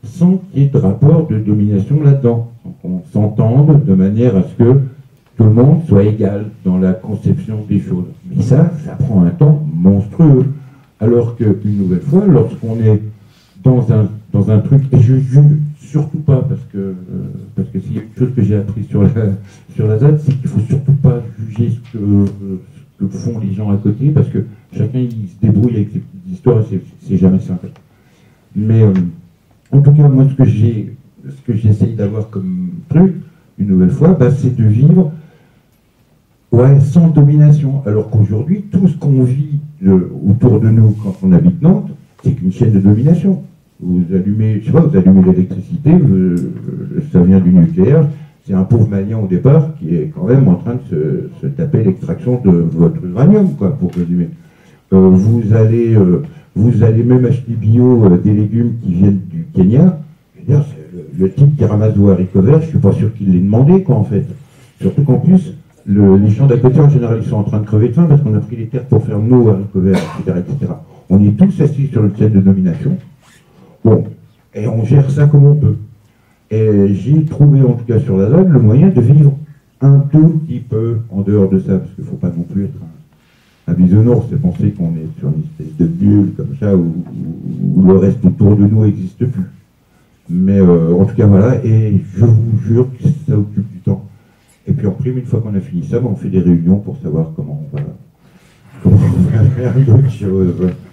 sans qu'il y ait de rapport de domination là-dedans. Donc on s'entende de manière à ce que tout le monde soit égal dans la conception des choses. Mais ça prend un temps monstrueux. Alors qu'une nouvelle fois, lorsqu'on est dans un truc, et je juge surtout pas, parce que s'il y a une chose que j'ai appris sur la ZAD, c'est qu'il ne faut surtout pas juger ce que font les gens à côté, parce que chacun il se débrouille avec ses petites histoires, et c'est jamais simple. Mais en tout cas, moi, ce que j'essaye d'avoir comme truc, une nouvelle fois, c'est de vivre sans domination. Alors qu'aujourd'hui, tout ce qu'on vit autour de nous quand on habite Nantes, c'est qu'une chaîne de domination. Vous allumez, je sais pas, vous allumez l'électricité, ça vient du nucléaire, c'est un pauvre malien au départ qui est quand même en train de se taper l'extraction de votre uranium, quoi, pour résumer. Vous allez même acheter bio des légumes qui viennent du Kenya. Je veux dire, le type qui ramasse vos haricots verts, je suis pas sûr qu'il l'ait demandé, quoi, en fait. Surtout qu'en plus, les champs d'à côté, en général, ils sont en train de crever de faim parce qu'on a pris les terres pour faire nos haricots verts, etc., etc. On est tous assis sur une chaîne de domination. Bon, et on gère ça comme on peut. Et j'ai trouvé, en tout cas sur la ZAD, le moyen de vivre un tout petit peu en dehors de ça, parce qu'il ne faut pas non plus être un bisounours, c'est penser qu'on est sur une espèce de bulle comme ça, où le reste autour de nous n'existe plus. Mais en tout cas, voilà, et je vous jure que ça occupe du temps. Et puis en prime, une fois qu'on a fini ça, on fait des réunions pour savoir comment on va faire d'autres choses.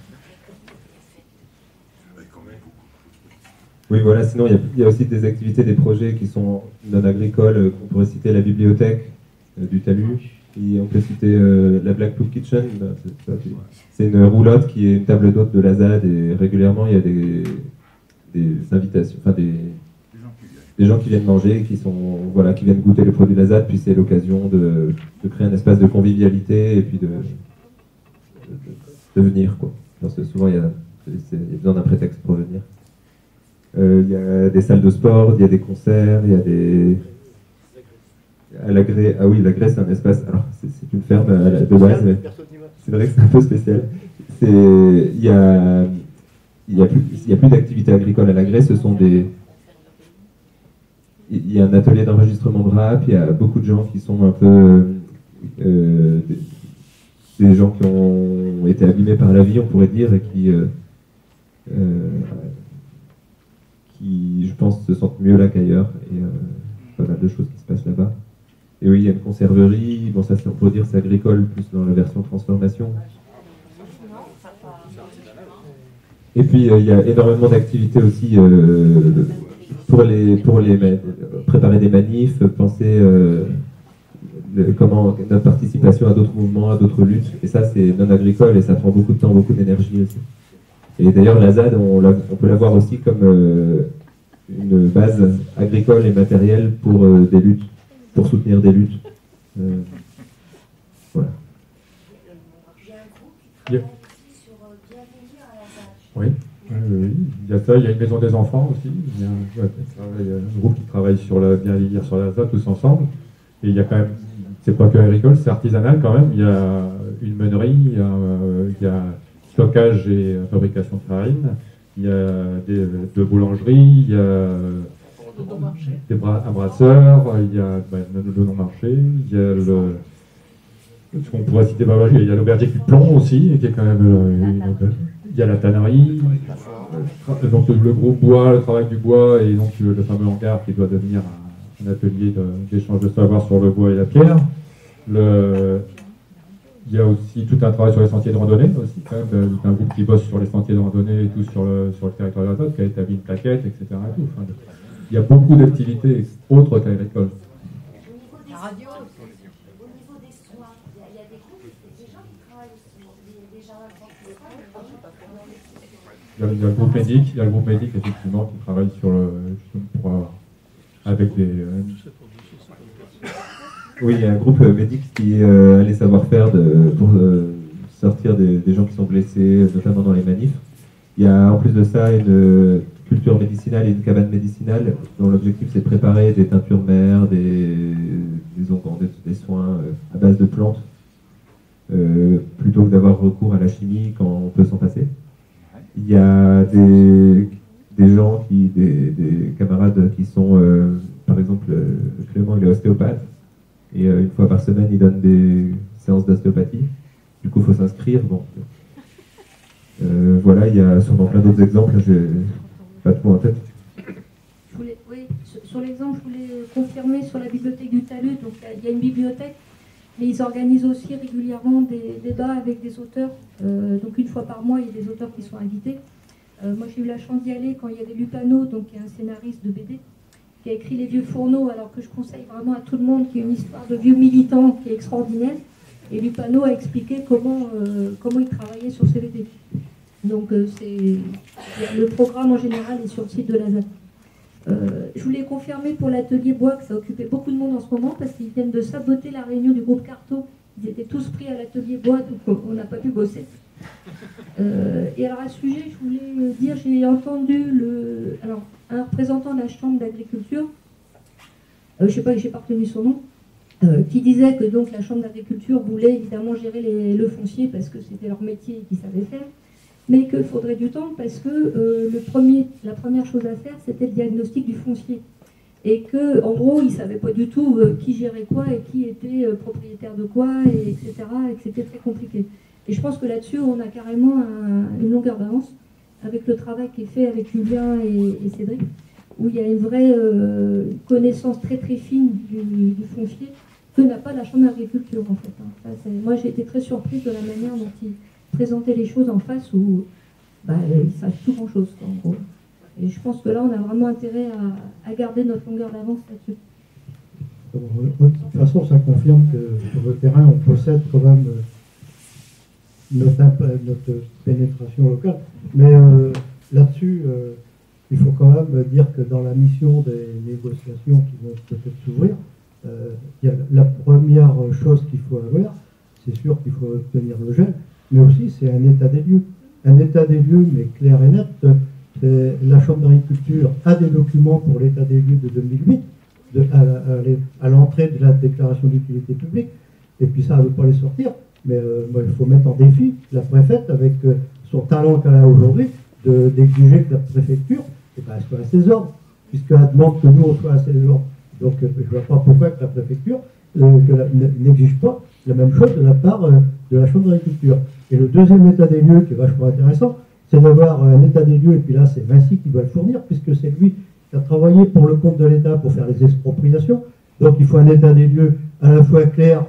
Oui, voilà, sinon il y a aussi des activités, des projets qui sont non agricoles, qu'on pourrait citer la bibliothèque du Talus, et on peut citer la Black Poop Kitchen, c'est une roulotte qui est une table d'hôte de la ZAD, et régulièrement il y a des invitations, enfin des gens qui viennent manger, qui viennent goûter les produits de la ZAD, puis c'est l'occasion de créer un espace de convivialité, et puis de venir, quoi. Parce que souvent il y a besoin d'un prétexte pour venir. Il y a des salles de sport, il y a des concerts, il y a des... À la Grès, ah oui, la Grès c'est un espace, alors c'est une ferme de base, mais c'est vrai que c'est un peu spécial. Il y a plus d'activités agricoles à la Grès, ce sont des... Il y a un atelier d'enregistrement de rap, il y a beaucoup de gens qui sont un peu... des gens qui ont été abîmés par la vie, on pourrait dire, et qui je pense, se sentent mieux là qu'ailleurs, et pas mal de choses qui se passent là-bas. Et oui, il y a une conserverie, bon ça on pourrait dire c'est agricole, plus dans la version transformation. Et puis il y a énormément d'activités aussi pour préparer des manifs, penser comment notre participation à d'autres mouvements, à d'autres luttes, et ça c'est non agricole et ça prend beaucoup de temps, beaucoup d'énergie aussi. Et d'ailleurs, la ZAD, on peut la voir aussi comme une base agricole et matérielle pour des luttes, pour soutenir des luttes. Voilà. Oui, il y a ça, il y a une maison des enfants aussi. Il y a un groupe qui travaille sur la bien vieillir sur la ZAD tous ensemble. Et il y a quand même, c'est pas que agricole, c'est artisanal quand même. Il y a une meunerie, il y a stockage et fabrication de farine, il y a de boulangeries, il y a un brasseur, il y a le non-marché, il y a ce qu'on pourrait citer, il y a l'auberge du plomb aussi, qui est quand même il y a la tannerie, donc le groupe bois, le travail du bois, et donc le fameux hangar qui doit devenir un atelier d'échange de savoir sur le bois et la pierre. Il y a aussi tout un travail sur les sentiers de randonnée aussi, quand même, un groupe qui bosse sur les sentiers de randonnée et tout sur le territoire de la ZAD, qui a établi une plaquette, etc. Et tout. Enfin, il y a beaucoup d'activités autres qu'agricoles. La radio, au niveau des soins, il y a des groupes, des gens qui travaillent aussi, des gens il y a le groupe médic, effectivement, qui travaille avec des... Oui, il y a un groupe médic qui a les savoir-faire pour sortir des gens qui sont blessés, notamment dans les manifs. Il y a en plus de ça une culture médicinale et une cabane médicinale dont l'objectif c'est de préparer des teintures mères, des soins à base de plantes, plutôt que d'avoir recours à la chimie quand on peut s'en passer. Il y a des gens, des camarades qui sont, par exemple, Clément, il est ostéopathe, et une fois par semaine, il donne des séances d'ostéopathie. Du coup, il faut s'inscrire. Bon. Voilà, il y a sûrement plein d'autres exemples, je n'ai pas tout en tête. Oui, sur l'exemple, je voulais confirmer sur la bibliothèque du Talus. Donc, il y a une bibliothèque, mais ils organisent aussi régulièrement des débats avec des auteurs. Donc, une fois par mois, il y a des auteurs qui sont invités. Moi, j'ai eu la chance d'y aller quand il y avait Lupano, donc qui est un scénariste de BD, qui a écrit Les Vieux Fourneaux, alors que je conseille vraiment à tout le monde, qui est une histoire de vieux militants qui est extraordinaire. Et Lupano a expliqué comment il travaillait sur ces BD. Donc, le programme en général est sur le site de la ZAD. Je voulais confirmer pour l'atelier bois que ça occupait beaucoup de monde en ce moment parce qu'ils viennent de saboter la réunion du groupe Carto. Ils étaient tous pris à l'atelier bois, donc on n'a pas pu bosser. Et alors à ce sujet, je voulais dire, j'ai entendu un représentant de la Chambre d'agriculture, je ne sais pas, j'ai pas retenu son nom, qui disait que donc la Chambre d'agriculture voulait évidemment gérer le foncier parce que c'était leur métier et qu'ils savaient faire, mais qu'il faudrait du temps parce que la première chose à faire, c'était le diagnostic du foncier. Et qu'en gros, ils ne savaient pas du tout qui gérait quoi et qui était propriétaire de quoi, etc. Et que c'était très compliqué. Et je pense que là-dessus, on a carrément une longueur d'avance avec le travail qui est fait avec Julien et Cédric, où il y a une vraie connaissance très très fine du foncier que n'a pas la Chambre d'agriculture en fait. Enfin, moi, j'ai été très surprise de la manière dont ils présentaient les choses en face, où ils ne savent plus grand-chose en gros. Et je pense que là, on a vraiment intérêt à garder notre longueur d'avance là-dessus. De toute façon, ça confirme que sur le terrain, on possède quand même notre pénétration locale. Mais là-dessus, il faut quand même dire que dans la mission des négociations qui vont peut-être s'ouvrir, la première chose qu'il faut avoir, c'est sûr qu'il faut obtenir le gel, mais aussi c'est un état des lieux. Un état des lieux, mais clair et net. La Chambre d'agriculture a des documents pour l'état des lieux de 2008, à l'entrée de la déclaration d'utilité publique, et puis ça, elle ne veut pas les sortir, mais il faut mettre en défi la préfète avec son talent qu'elle a aujourd'hui, d'exiger que la préfecture soit à ses ordres, puisqu'elle demande que nous, on soit à ses ordres. Donc je ne vois pas pourquoi que la préfecture n'exige pas la même chose de la part de la Chambre d'agriculture. Et le deuxième état des lieux, qui est vachement intéressant, c'est d'avoir un état des lieux, et puis là c'est Vinci qui doit le fournir, puisque c'est lui qui a travaillé pour le compte de l'État pour faire les expropriations. Donc il faut un état des lieux à la fois clair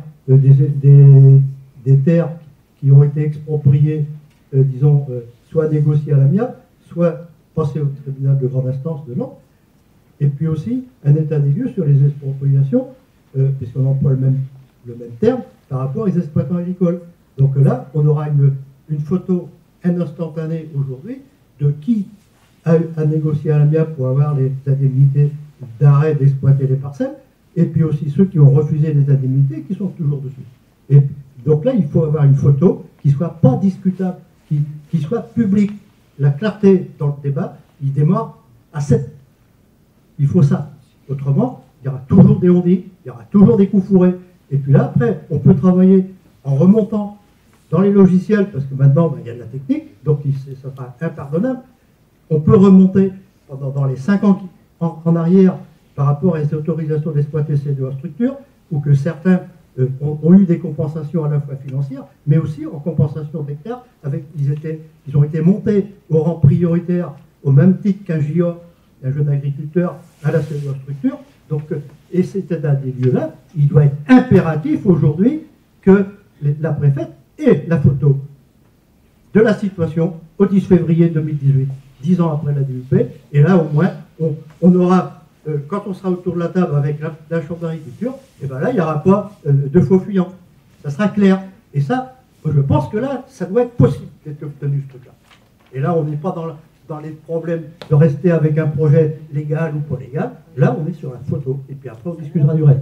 des terres qui ont été expropriées, soit négociées à l'amiable, soit passées au tribunal de grande instance de Nantes, et puis aussi un état des lieux sur les expropriations, puisqu'on emploie le même terme, par rapport aux exploitants agricoles. Donc là, on aura une photo, un instantané aujourd'hui, de qui a négocié à l'amiable pour avoir les indemnités d'arrêt d'exploiter les parcelles, et puis aussi ceux qui ont refusé les indemnités qui sont toujours dessus. Et donc là, il faut avoir une photo qui ne soit pas discutable, qui soit publique. La clarté dans le débat, il démarre à 7. Il faut ça. Autrement, il y aura toujours des ondits, il y aura toujours des coups fourrés. Et puis là, après, on peut travailler en remontant dans les logiciels, parce que maintenant, il y a de la technique, donc ça sera impardonnable. On peut remonter dans les 5 ans en arrière par rapport à les autorisations d'exploiter ces deux structures, ou que certains ont eu des compensations à la fois financières, mais aussi en compensation d'hectares. Ils ont été montés au rang prioritaire, au même titre qu'un JO, un jeune agriculteur, à la structure. Donc, et cet état des lieux-là, il doit être impératif aujourd'hui que la préfète ait la photo de la situation au 10 février 2018, 10 ans après la DUP, et là au moins on aura, quand on sera autour de la table avec la Chambre d'agriculture, et bien là il n'y aura pas de faux fuyants, ça sera clair, et ça, je pense que là, ça doit être possible d'être obtenu ce truc-là. Et là on n'est pas dans les problèmes de rester avec un projet légal ou pas légal, là on est sur la photo, et puis après on discutera du reste.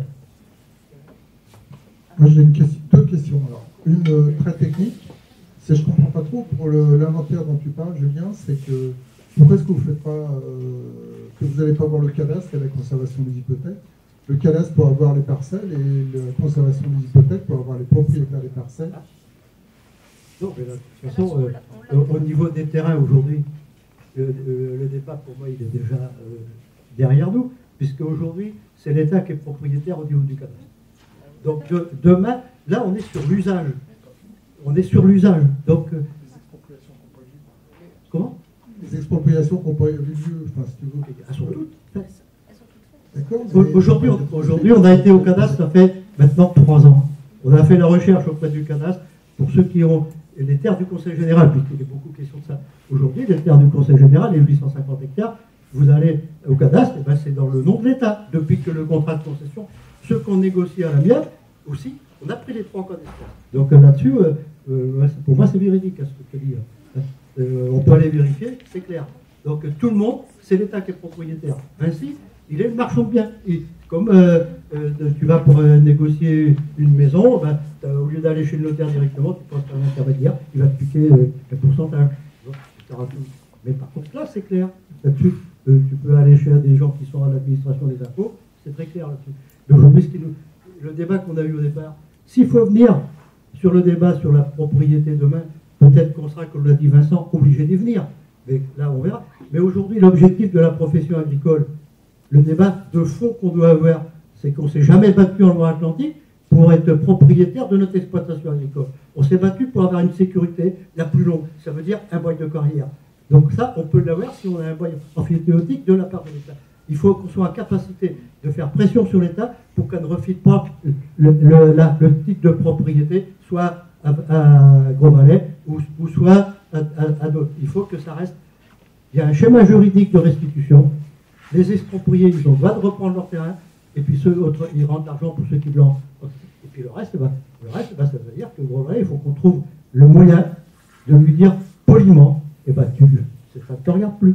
Moi j'ai deux questions. Alors, une très technique, c'est je ne comprends pas trop pour l'inventaire dont tu parles, Julien, c'est que pourquoi est-ce que vous faites pas que vous n'allez pas voir le cadastre et la conservation des hypothèques, le cadastre pour avoir les parcelles et la conservation des hypothèques pour avoir les propriétaires des parcelles. Non, mais là, de toute façon, au niveau des terrains aujourd'hui, le débat, pour moi, il est déjà derrière nous, puisque aujourd'hui, c'est l'État qui est propriétaire au niveau du cadastre. Donc demain, là, on est sur l'usage. On est sur l'usage. Donc, comment? Les expropriations qui n'ont pas eu lieu, enfin, si tu veux. Elles sont toutes faites. D'accord. Aujourd'hui, on a été au cadastre, ça fait maintenant 3 ans. On a fait la recherche auprès du cadastre pour ceux qui ont les terres du Conseil général, puisqu'il y a beaucoup de questions de ça. Aujourd'hui, les terres du Conseil général, les 850 hectares, vous allez au cadastre, et ben c'est dans le nom de l'État. Depuis que le contrat de concession, ceux qu'on négocie à l'amiable, aussi, on a pris les 3 connaissances. Donc là-dessus, pour moi, c'est véridique, ce que tu dis. On peut aller vérifier, c'est clair. Donc tout le monde, c'est l'État qui est propriétaire. Ainsi, il est le marchand de biens. Et comme tu vas pour négocier une maison, ben, au lieu d'aller chez le notaire directement, tu passes par un intermédiaire, il va te piquer un pourcentage. Donc, mais par contre, là, c'est clair. Là-dessus, tu peux aller chez des gens qui sont à l'administration des impôts, c'est très clair là-dessus. Mais aujourd'hui, le débat qu'on a eu au départ, s'il faut venir sur le débat sur la propriété demain, peut-être qu'on sera, comme l'a dit Vincent, obligé d'y venir. Mais là, on verra. Mais aujourd'hui, l'objectif de la profession agricole, le débat de fond qu'on doit avoir, c'est qu'on ne s'est jamais battu en Loire-Atlantique pour être propriétaire de notre exploitation agricole. On s'est battu pour avoir une sécurité la plus longue. Ça veut dire un bail de carrière. Donc ça, on peut l'avoir si on a un bail emphytéotique de la part de l'État. Il faut qu'on soit en capacité de faire pression sur l'État pour qu'on ne refile pas le titre de propriété, soit à Gros-Valais ou soit à d'autres. Il faut que ça reste. Il y a un schéma juridique de restitution. Les expropriés, ils ont le droit de reprendre leur terrain, et puis ceux autres, ils rendent l'argent pour ceux qui l'ont. Et puis le reste, ça veut dire que Gros-Valais, il faut qu'on trouve le moyen de lui dire poliment, ça ne te regarde plus.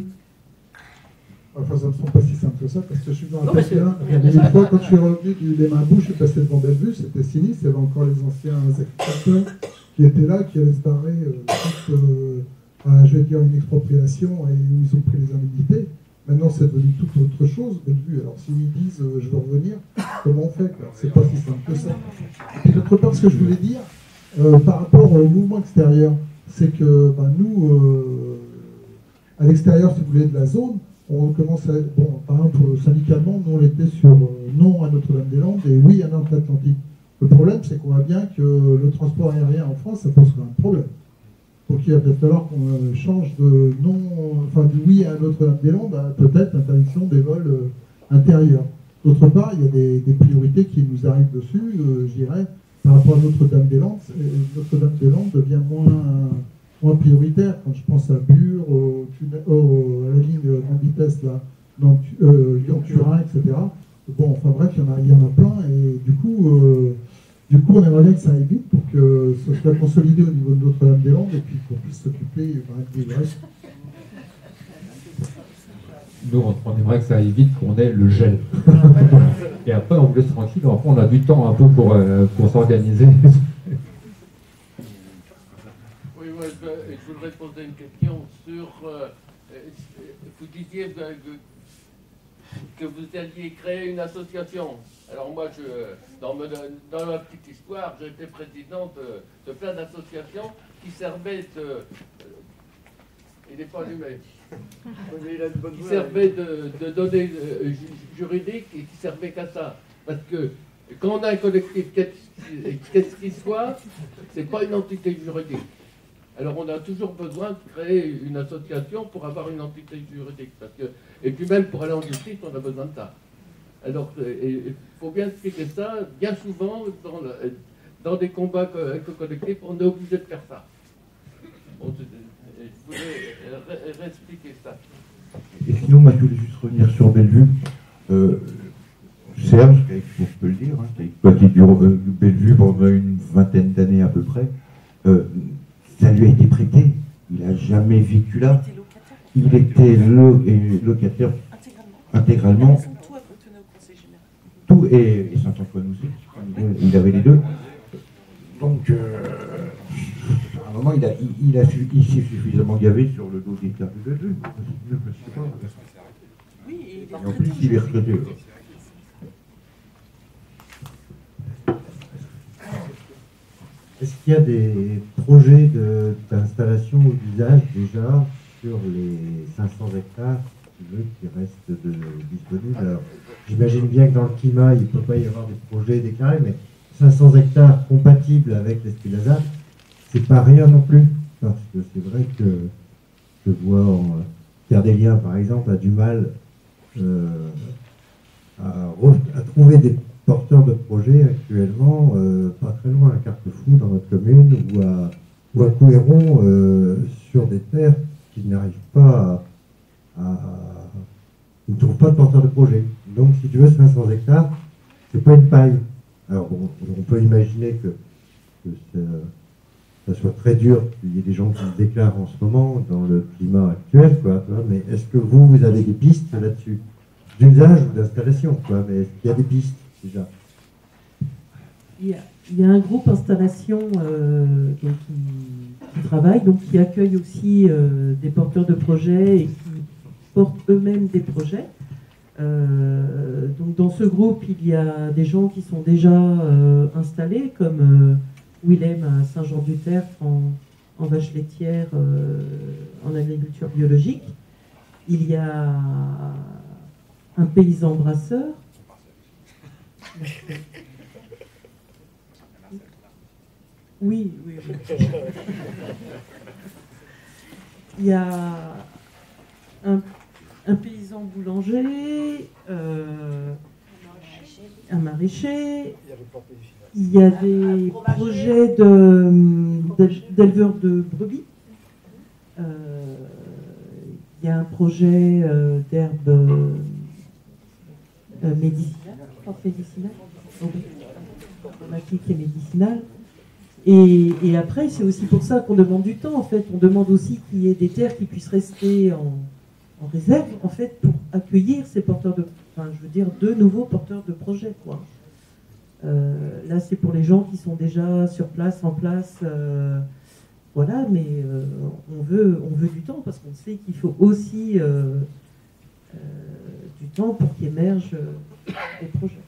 Enfin, ça ne semble pas si simple que ça, parce que je suis dans Non, un terrain. Une fois, quand je suis revenu des mains bouches, je suis passé devant Bellevue, c'était sinistre, il y avait encore les anciens agriculteurs qui étaient là, qui allaient se barrer je vais dire, une expropriation, et où ils ont pris les indemnités. Maintenant, c'est devenu toute autre chose, Bellevue. Alors, s'ils disent je veux revenir, comment on fait? C'est pas si simple que ça. Et puis, d'autre part, ce que je voulais dire, par rapport au mouvement extérieur, c'est que nous, à l'extérieur, si vous voulez, de la zone, on commence à... Bon, par exemple, syndicalement, nous, on était sur non à Notre-Dame-des-Landes et oui à Nantes-Atlantique. Le problème, c'est qu'on voit bien que le transport aérien en France, ça pose un problème. Donc il va peut-être falloir qu'on change de non, enfin du oui à Notre-Dame-des-Landes à peut-être l'interdiction des vols intérieurs. D'autre part, il y a des priorités qui nous arrivent dessus, je dirais, par rapport à Notre-Dame-des-Landes. Notre-Dame-des-Landes devient moins prioritaire quand je pense à Bure, à la ligne grande vitesse là, Lyon-Turin, etc. Bon, enfin bref, il y en a plein, et du coup, on aimerait bien que ça aille vite pour que ce soit consolidé au niveau de Notre-Dame-des-Landes et puis qu'on puisse s'occuper du reste. Nous, on aimerait que ça aille vite, qu'on ait le gel. Et après, on vous laisse tranquille. Après, on a du temps un peu pour s'organiser. Oui, je voudrais poser une question sur... vous disiez que vous alliez créer une association. Alors moi, dans ma petite histoire, j'étais président de plein d'associations qui servaient il n'est pas allumé. Qui servaient de données juridiques et qui servaient qu'à ça. Parce que quand on a un collectif, qu'est-ce qu'il soit, c'est pas une entité juridique. Alors on a toujours besoin de créer une association pour avoir une entité juridique. Et puis même pour aller en justice, on a besoin de ça. Alors il faut bien expliquer ça. Bien souvent, dans des combats collectifs, on est obligé de faire ça. Bon, je voulais réexpliquer ça. Et sinon, moi je voulais juste revenir sur Bellevue. Serge, on peut le dire, qui a exploité Bellevue pendant une vingtaine d'années à peu près, ça lui a été prêté. Il n'a jamais vécu là. Il était locataire intégralement. Tout et Saint-Antoine aussi. Il avait les deux. Donc, à un moment, il s'est suffisamment gavé sur le dos des terres de Bellevue. Et en plus, il est retraité. Est-ce qu'il y a des projets d'installation ou d'usage déjà sur les 500 hectares qui restent disponibles. Alors, j'imagine bien que dans le climat, il ne peut pas y avoir des projets déclarés, mais 500 hectares compatibles avec l'Espilazat, c'est pas rien non plus. Parce que c'est vrai que je vois Terre des Liens, par exemple, a du mal à trouver des porteurs de projets actuellement, pas très loin, à Carquefou dans notre commune, ou à Couéron, sur des terres qui n'arrivent pas ils ne trouvent pas de porteurs de projet. Donc, si tu veux, 500 hectares, c'est pas une paille. Alors, on peut imaginer que ça soit très dur, qu'il y ait des gens qui se déclarent en ce moment, dans le climat actuel, quoi, mais est-ce que vous avez des pistes là-dessus, d'usage ou d'installation, quoi, mais est-ce qu'il y a des pistes, déjà? Il y a un groupe installation qui travaille, donc qui accueille aussi des porteurs de projets et qui portent eux-mêmes des projets. Donc dans ce groupe, il y a des gens qui sont déjà installés, comme Willem à Saint-Jean-du-Tertre en vache laitière, en agriculture biologique. Il y a un paysan brasseur. Oui. Il y a un paysan boulanger, un maraîcher. Il y a des projets d'éleveurs de brebis. Il y a un projet d'herbes médicinales, aromatique et médicinale. Et après, c'est aussi pour ça qu'on demande du temps, en fait. On demande aussi qu'il y ait des terres qui puissent rester en réserve, en fait, pour accueillir ces porteurs de nouveaux porteurs de projets, quoi. Là, c'est pour les gens qui sont déjà sur place, en place, voilà, mais on veut du temps, parce qu'on sait qu'il faut aussi du temps pour qu'émergent des projets.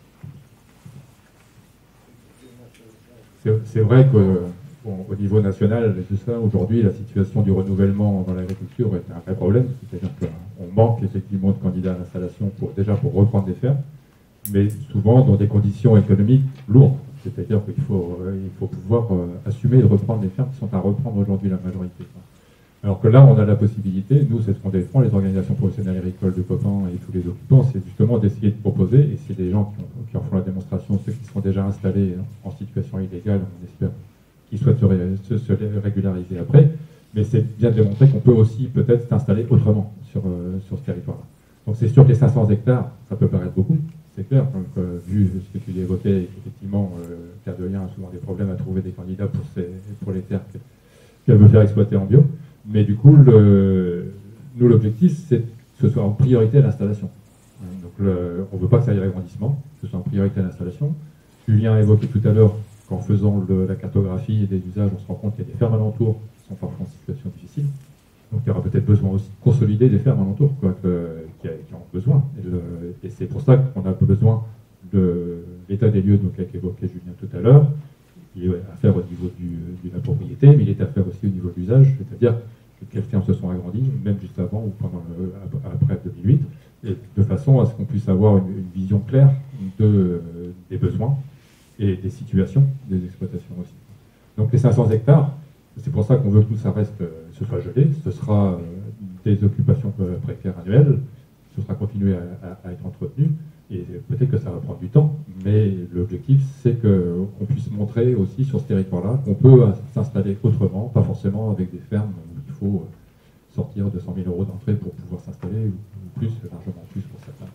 C'est vrai qu'au niveau national, et tout ça, aujourd'hui, la situation du renouvellement dans l'agriculture est un vrai problème. C'est-à-dire qu'on manque effectivement de candidats à l'installation pour reprendre des fermes, mais souvent dans des conditions économiques lourdes. C'est-à-dire qu'il faut pouvoir assumer de reprendre des fermes qui sont à reprendre aujourd'hui la majorité. Alors que là, on a la possibilité, nous, c'est ce qu'on défend, les organisations professionnelles agricoles de Copan et tous les occupants, c'est justement d'essayer de proposer, et c'est des gens qui en font la démonstration, ceux qui sont déjà installés en situation illégale, on espère qu'ils souhaitent se régulariser après, mais c'est bien de démontrer qu'on peut aussi peut-être s'installer autrement sur ce territoire-là. Donc c'est sûr que les 500 hectares, ça peut paraître beaucoup, c'est clair, donc, vu ce que tu évoquais, effectivement, Terre de Liens a souvent des problèmes à trouver des candidats pour les terres qu'elle veut faire exploiter en bio. Mais du coup, nous, l'objectif, c'est que ce soit en priorité à l'installation. Donc, on ne veut pas que ça aille à l'agrandissement, que ce soit en priorité à l'installation. Julien a évoqué tout à l'heure qu'en faisant la cartographie et des usages, on se rend compte qu'il y a des fermes alentours qui sont parfois en situation difficile. Donc, il y aura peut-être besoin aussi de consolider des fermes alentours qui en ont besoin. Et c'est pour ça qu'on a besoin de l'état des lieux, donc, qu'a évoqué Julien tout à l'heure. Il est à faire au niveau de la propriété, mais il est à faire aussi au niveau de l'usage, c'est-à-dire que quelles fermes se sont agrandies, même juste avant ou après 2008, et de façon à ce qu'on puisse avoir une vision claire des besoins et des situations des exploitations aussi. Donc les 500 hectares, c'est pour ça qu'on veut que tout ça ce soit gelé, ce sera des occupations précaires annuelles, ce sera continué à être entretenu, et peut-être que ça va prendre du temps, mais l'objectif, c'est qu'on puisse montrer aussi sur ce territoire-là qu'on peut s'installer autrement, pas forcément avec des fermes où il faut sortir de 100 000 € d'entrée pour pouvoir s'installer, ou plus, largement plus pour certains.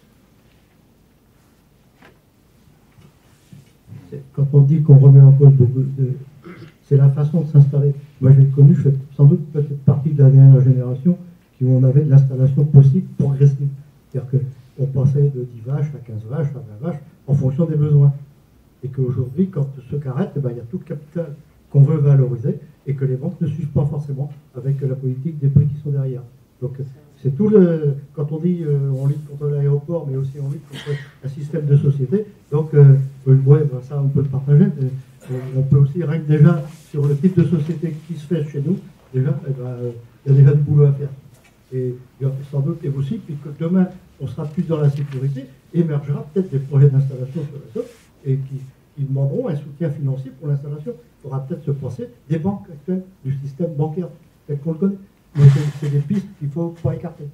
Quand on dit qu'on remet en cause beaucoup c'est la façon de s'installer. Moi, j'ai connu, je fais sans doute peut-être partie de la dernière génération où on avait de l'installation possible progressive. C'est-à-dire qu'on passait de 10 vaches à 15 vaches, à 20 vaches, en fonction des besoins. Et qu'aujourd'hui, quand ce qu'arrête, il y a tout le capital qu'on veut valoriser et que les banques ne suivent pas forcément avec la politique des prix qui sont derrière. Donc, c'est tout le... Quand on dit on lutte contre l'aéroport, mais aussi on lutte contre un système de société, donc, ça, on peut le partager. On peut aussi, rien que déjà, sur le type de société qui se fait chez nous, déjà, il y a déjà du boulot à faire. Et il y aura sans doute aussi, puisque demain, on sera plus dans la sécurité, émergera peut-être des projets d'installation sur la zone et qui demanderont un soutien financier pour l'installation. Il faudra peut-être se passer des banques actuelles, du système bancaire tel qu'on le connaît. Mais c'est des pistes qu'il ne faut pas écarter.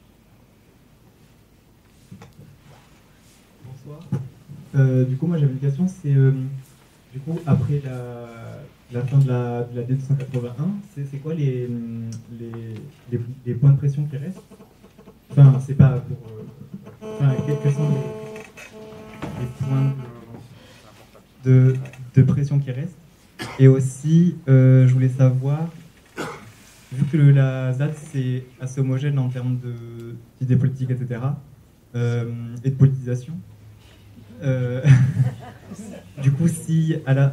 Bonsoir. Du coup, moi j'avais une question, c'est du coup après la fin de la D281, c'est quoi les points de pression qui restent? Enfin, c'est pas pour. Enfin, quels sont les points de pression qui restent? Et aussi, je voulais savoir, vu que la ZAD c'est assez homogène en termes d'idées politiques, etc., et de politisation, du coup, s'il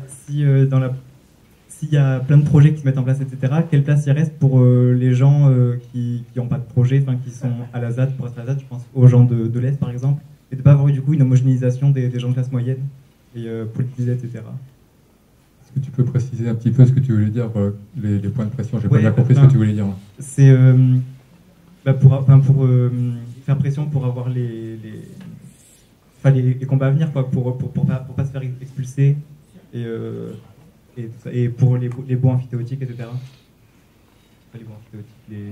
y a plein de projets qui se mettent en place, etc., quelle place il reste pour les gens qui n'ont pas de projet, qui sont à la ZAD, pour être à la ZAD, je pense aux gens de l'Est par exemple, et de ne pas avoir eu du coup une homogénéisation des gens de classe moyenne et politisés, etc. Est-ce que tu peux préciser un petit peu ce que tu voulais dire, les points de pression? J'ai pas bien compris ce que tu voulais dire. C'est pour faire pression pour avoir les combats à venir, quoi, pour pas se faire expulser et pour les bons amphithéotiques, etc. Pas les bons amphithéotiques,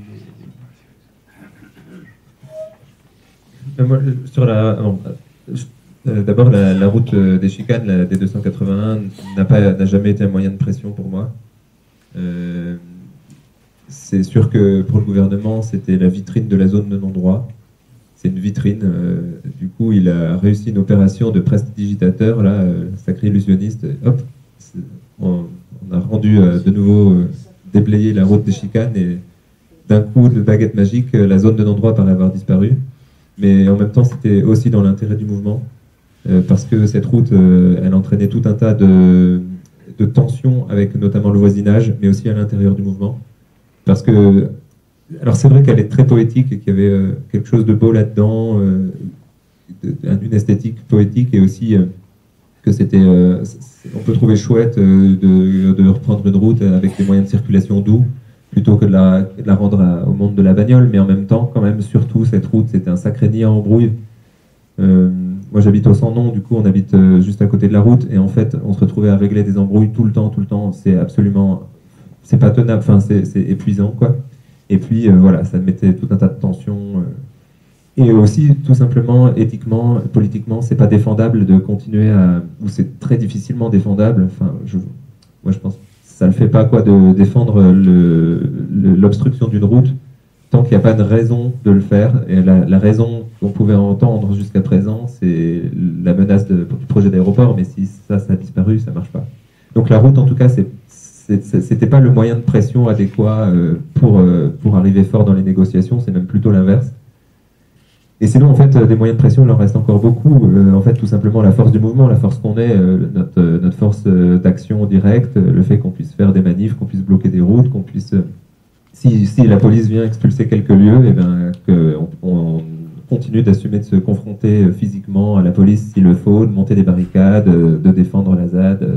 Moi, sur d'abord, la route des chicanes, la D281, n'a jamais été un moyen de pression pour moi. C'est sûr que pour le gouvernement, c'était la vitrine de la zone de non-droit. C'est une vitrine. Du coup, il a réussi une opération de prestidigitateur, là, sacré illusionniste. Hop, on a rendu de nouveau déblayer la route des chicanes et d'un coup de baguette magique, la zone de non-droit paraît avoir disparu. Mais en même temps, c'était aussi dans l'intérêt du mouvement, parce que cette route, elle entraînait tout un tas de tensions avec notamment le voisinage, mais aussi à l'intérieur du mouvement. Parce que, alors c'est vrai qu'elle est très poétique et qu'il y avait quelque chose de beau là-dedans, une esthétique poétique, et aussi que c'était, on peut trouver chouette de reprendre une route avec des moyens de circulation doux, plutôt que de la rendre au monde de la bagnole. Mais en même temps, quand même, surtout, cette route, c'était un sacré nid à embrouille. Moi, j'habite au Sans-Nom, du coup, on habite juste à côté de la route, et en fait, on se retrouvait à régler des embrouilles tout le temps. C'est absolument... C'est pas tenable, enfin, c'est épuisant, quoi. Et puis, voilà, ça mettait tout un tas de tensions. Et aussi, tout simplement, éthiquement, politiquement, c'est pas défendable de continuer ou c'est très difficilement défendable. Enfin, moi, je pense... Ça ne le fait pas, quoi, de défendre l'obstruction d'une route tant qu'il n'y a pas de raison de le faire. Et la raison qu'on pouvait entendre jusqu'à présent, c'est la menace du projet d'aéroport, mais si ça a disparu, ça ne marche pas. Donc la route, en tout cas, c'était pas le moyen de pression adéquat pour arriver fort dans les négociations, c'est même plutôt l'inverse. Et sinon, en fait, des moyens de pression, il en reste encore beaucoup. En fait, tout simplement, la force du mouvement, la force qu'on est, notre force d'action directe, le fait qu'on puisse faire des manifs, qu'on puisse bloquer des routes, qu'on puisse... Si la police vient expulser quelques lieux, et bien, qu'on continue d'assumer de se confronter physiquement à la police s'il le faut, de monter des barricades, de défendre la ZAD,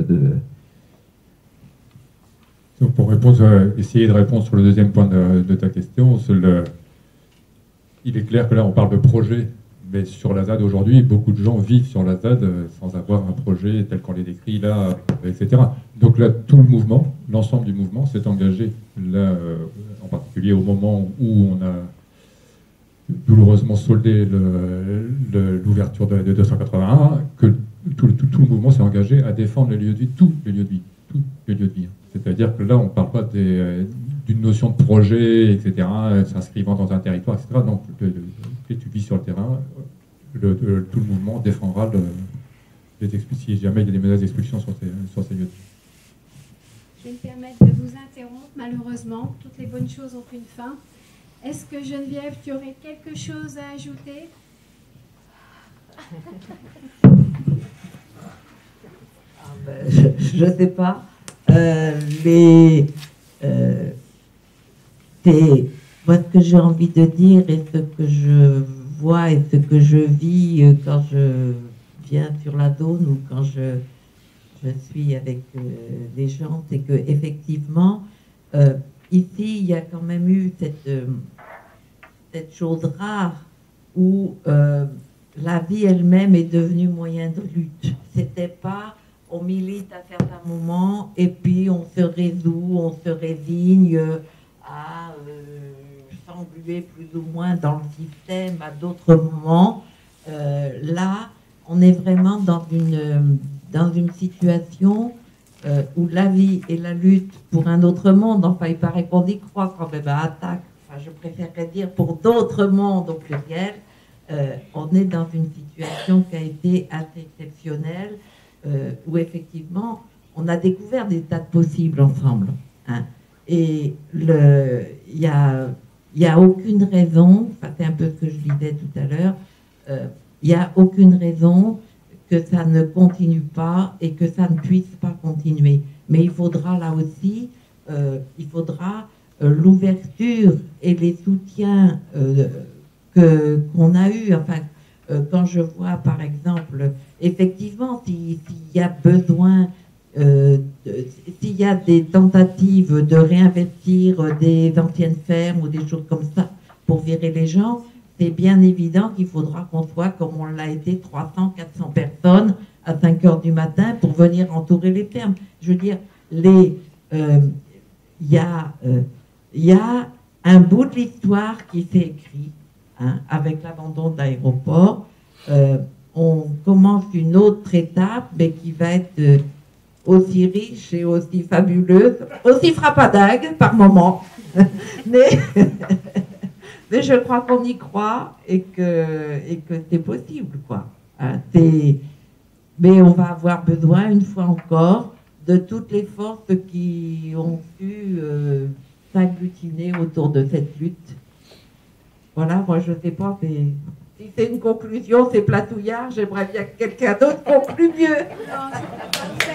Donc, pour essayer de répondre sur le deuxième point de ta question, il est clair que là, on parle de projet, mais sur la ZAD aujourd'hui, beaucoup de gens vivent sur la ZAD sans avoir un projet tel qu'on les décrit là, etc. Donc là, tout le mouvement, l'ensemble du mouvement s'est engagé, là, en particulier au moment où on a douloureusement soldé l'ouverture de la 281, que tout le mouvement s'est engagé à défendre les lieux de vie, tous les lieux de vie. C'est-à-dire que là, on ne parle pas d'une notion de projet, etc., s'inscrivant dans un territoire, etc. Donc, tu vis sur le terrain, tout le mouvement défendra si jamais il y a des menaces d'expulsion sur ces lieux. Je vais me permettre de vous interrompre. Malheureusement, toutes les bonnes choses ont une fin. Est-ce que Geneviève, tu aurais quelque chose à ajouter? Je ne sais pas. Moi, ce que j'ai envie de dire et ce que je vois et ce que je vis quand je viens sur la zone ou quand je suis avec des gens, c'est que effectivement, ici, il y a quand même eu cette chose rare où la vie elle-même est devenue moyen de lutte. C'était pas on milite à certains moments et puis on se résout, on se résigne à s'engluer plus ou moins dans le système à d'autres moments. Là, on est vraiment dans une situation où la vie et la lutte pour un autre monde, enfin il paraît qu'on y croit quand même à attaque, enfin je préférerais dire pour d'autres mondes au pluriel, on est dans une situation qui a été assez exceptionnelle, où effectivement on a découvert des tas de possibles ensemble. Hein. Et il y a aucune raison, enfin c'est un peu ce que je disais tout à l'heure, il n'y a aucune raison que ça ne continue pas et que ça ne puisse pas continuer. Mais il faudra là aussi, l'ouverture et les soutiens qu'on a eus. Enfin, quand je vois par exemple, effectivement, s'il y a besoin, s'il y a des tentatives de réinvestir des anciennes fermes ou des choses comme ça pour virer les gens, c'est bien évident qu'il faudra qu'on soit, comme on l'a été, 300, 400 personnes à 5 heures du matin pour venir entourer les fermes. Je veux dire, il y a un bout de l'histoire qui s'est écrit, hein, avec l'abandon de l'aéroport. On commence une autre étape, mais qui va être aussi riche et aussi fabuleuse, aussi frappadag par moment. Mais je crois qu'on y croit et que c'est possible, quoi. Hein, mais on va avoir besoin, une fois encore, de toutes les forces qui ont pu s'agglutiner autour de cette lutte. Voilà, moi je ne sais pas, si c'est une conclusion, c'est platouillard, j'aimerais bien que quelqu'un d'autre conclue mieux.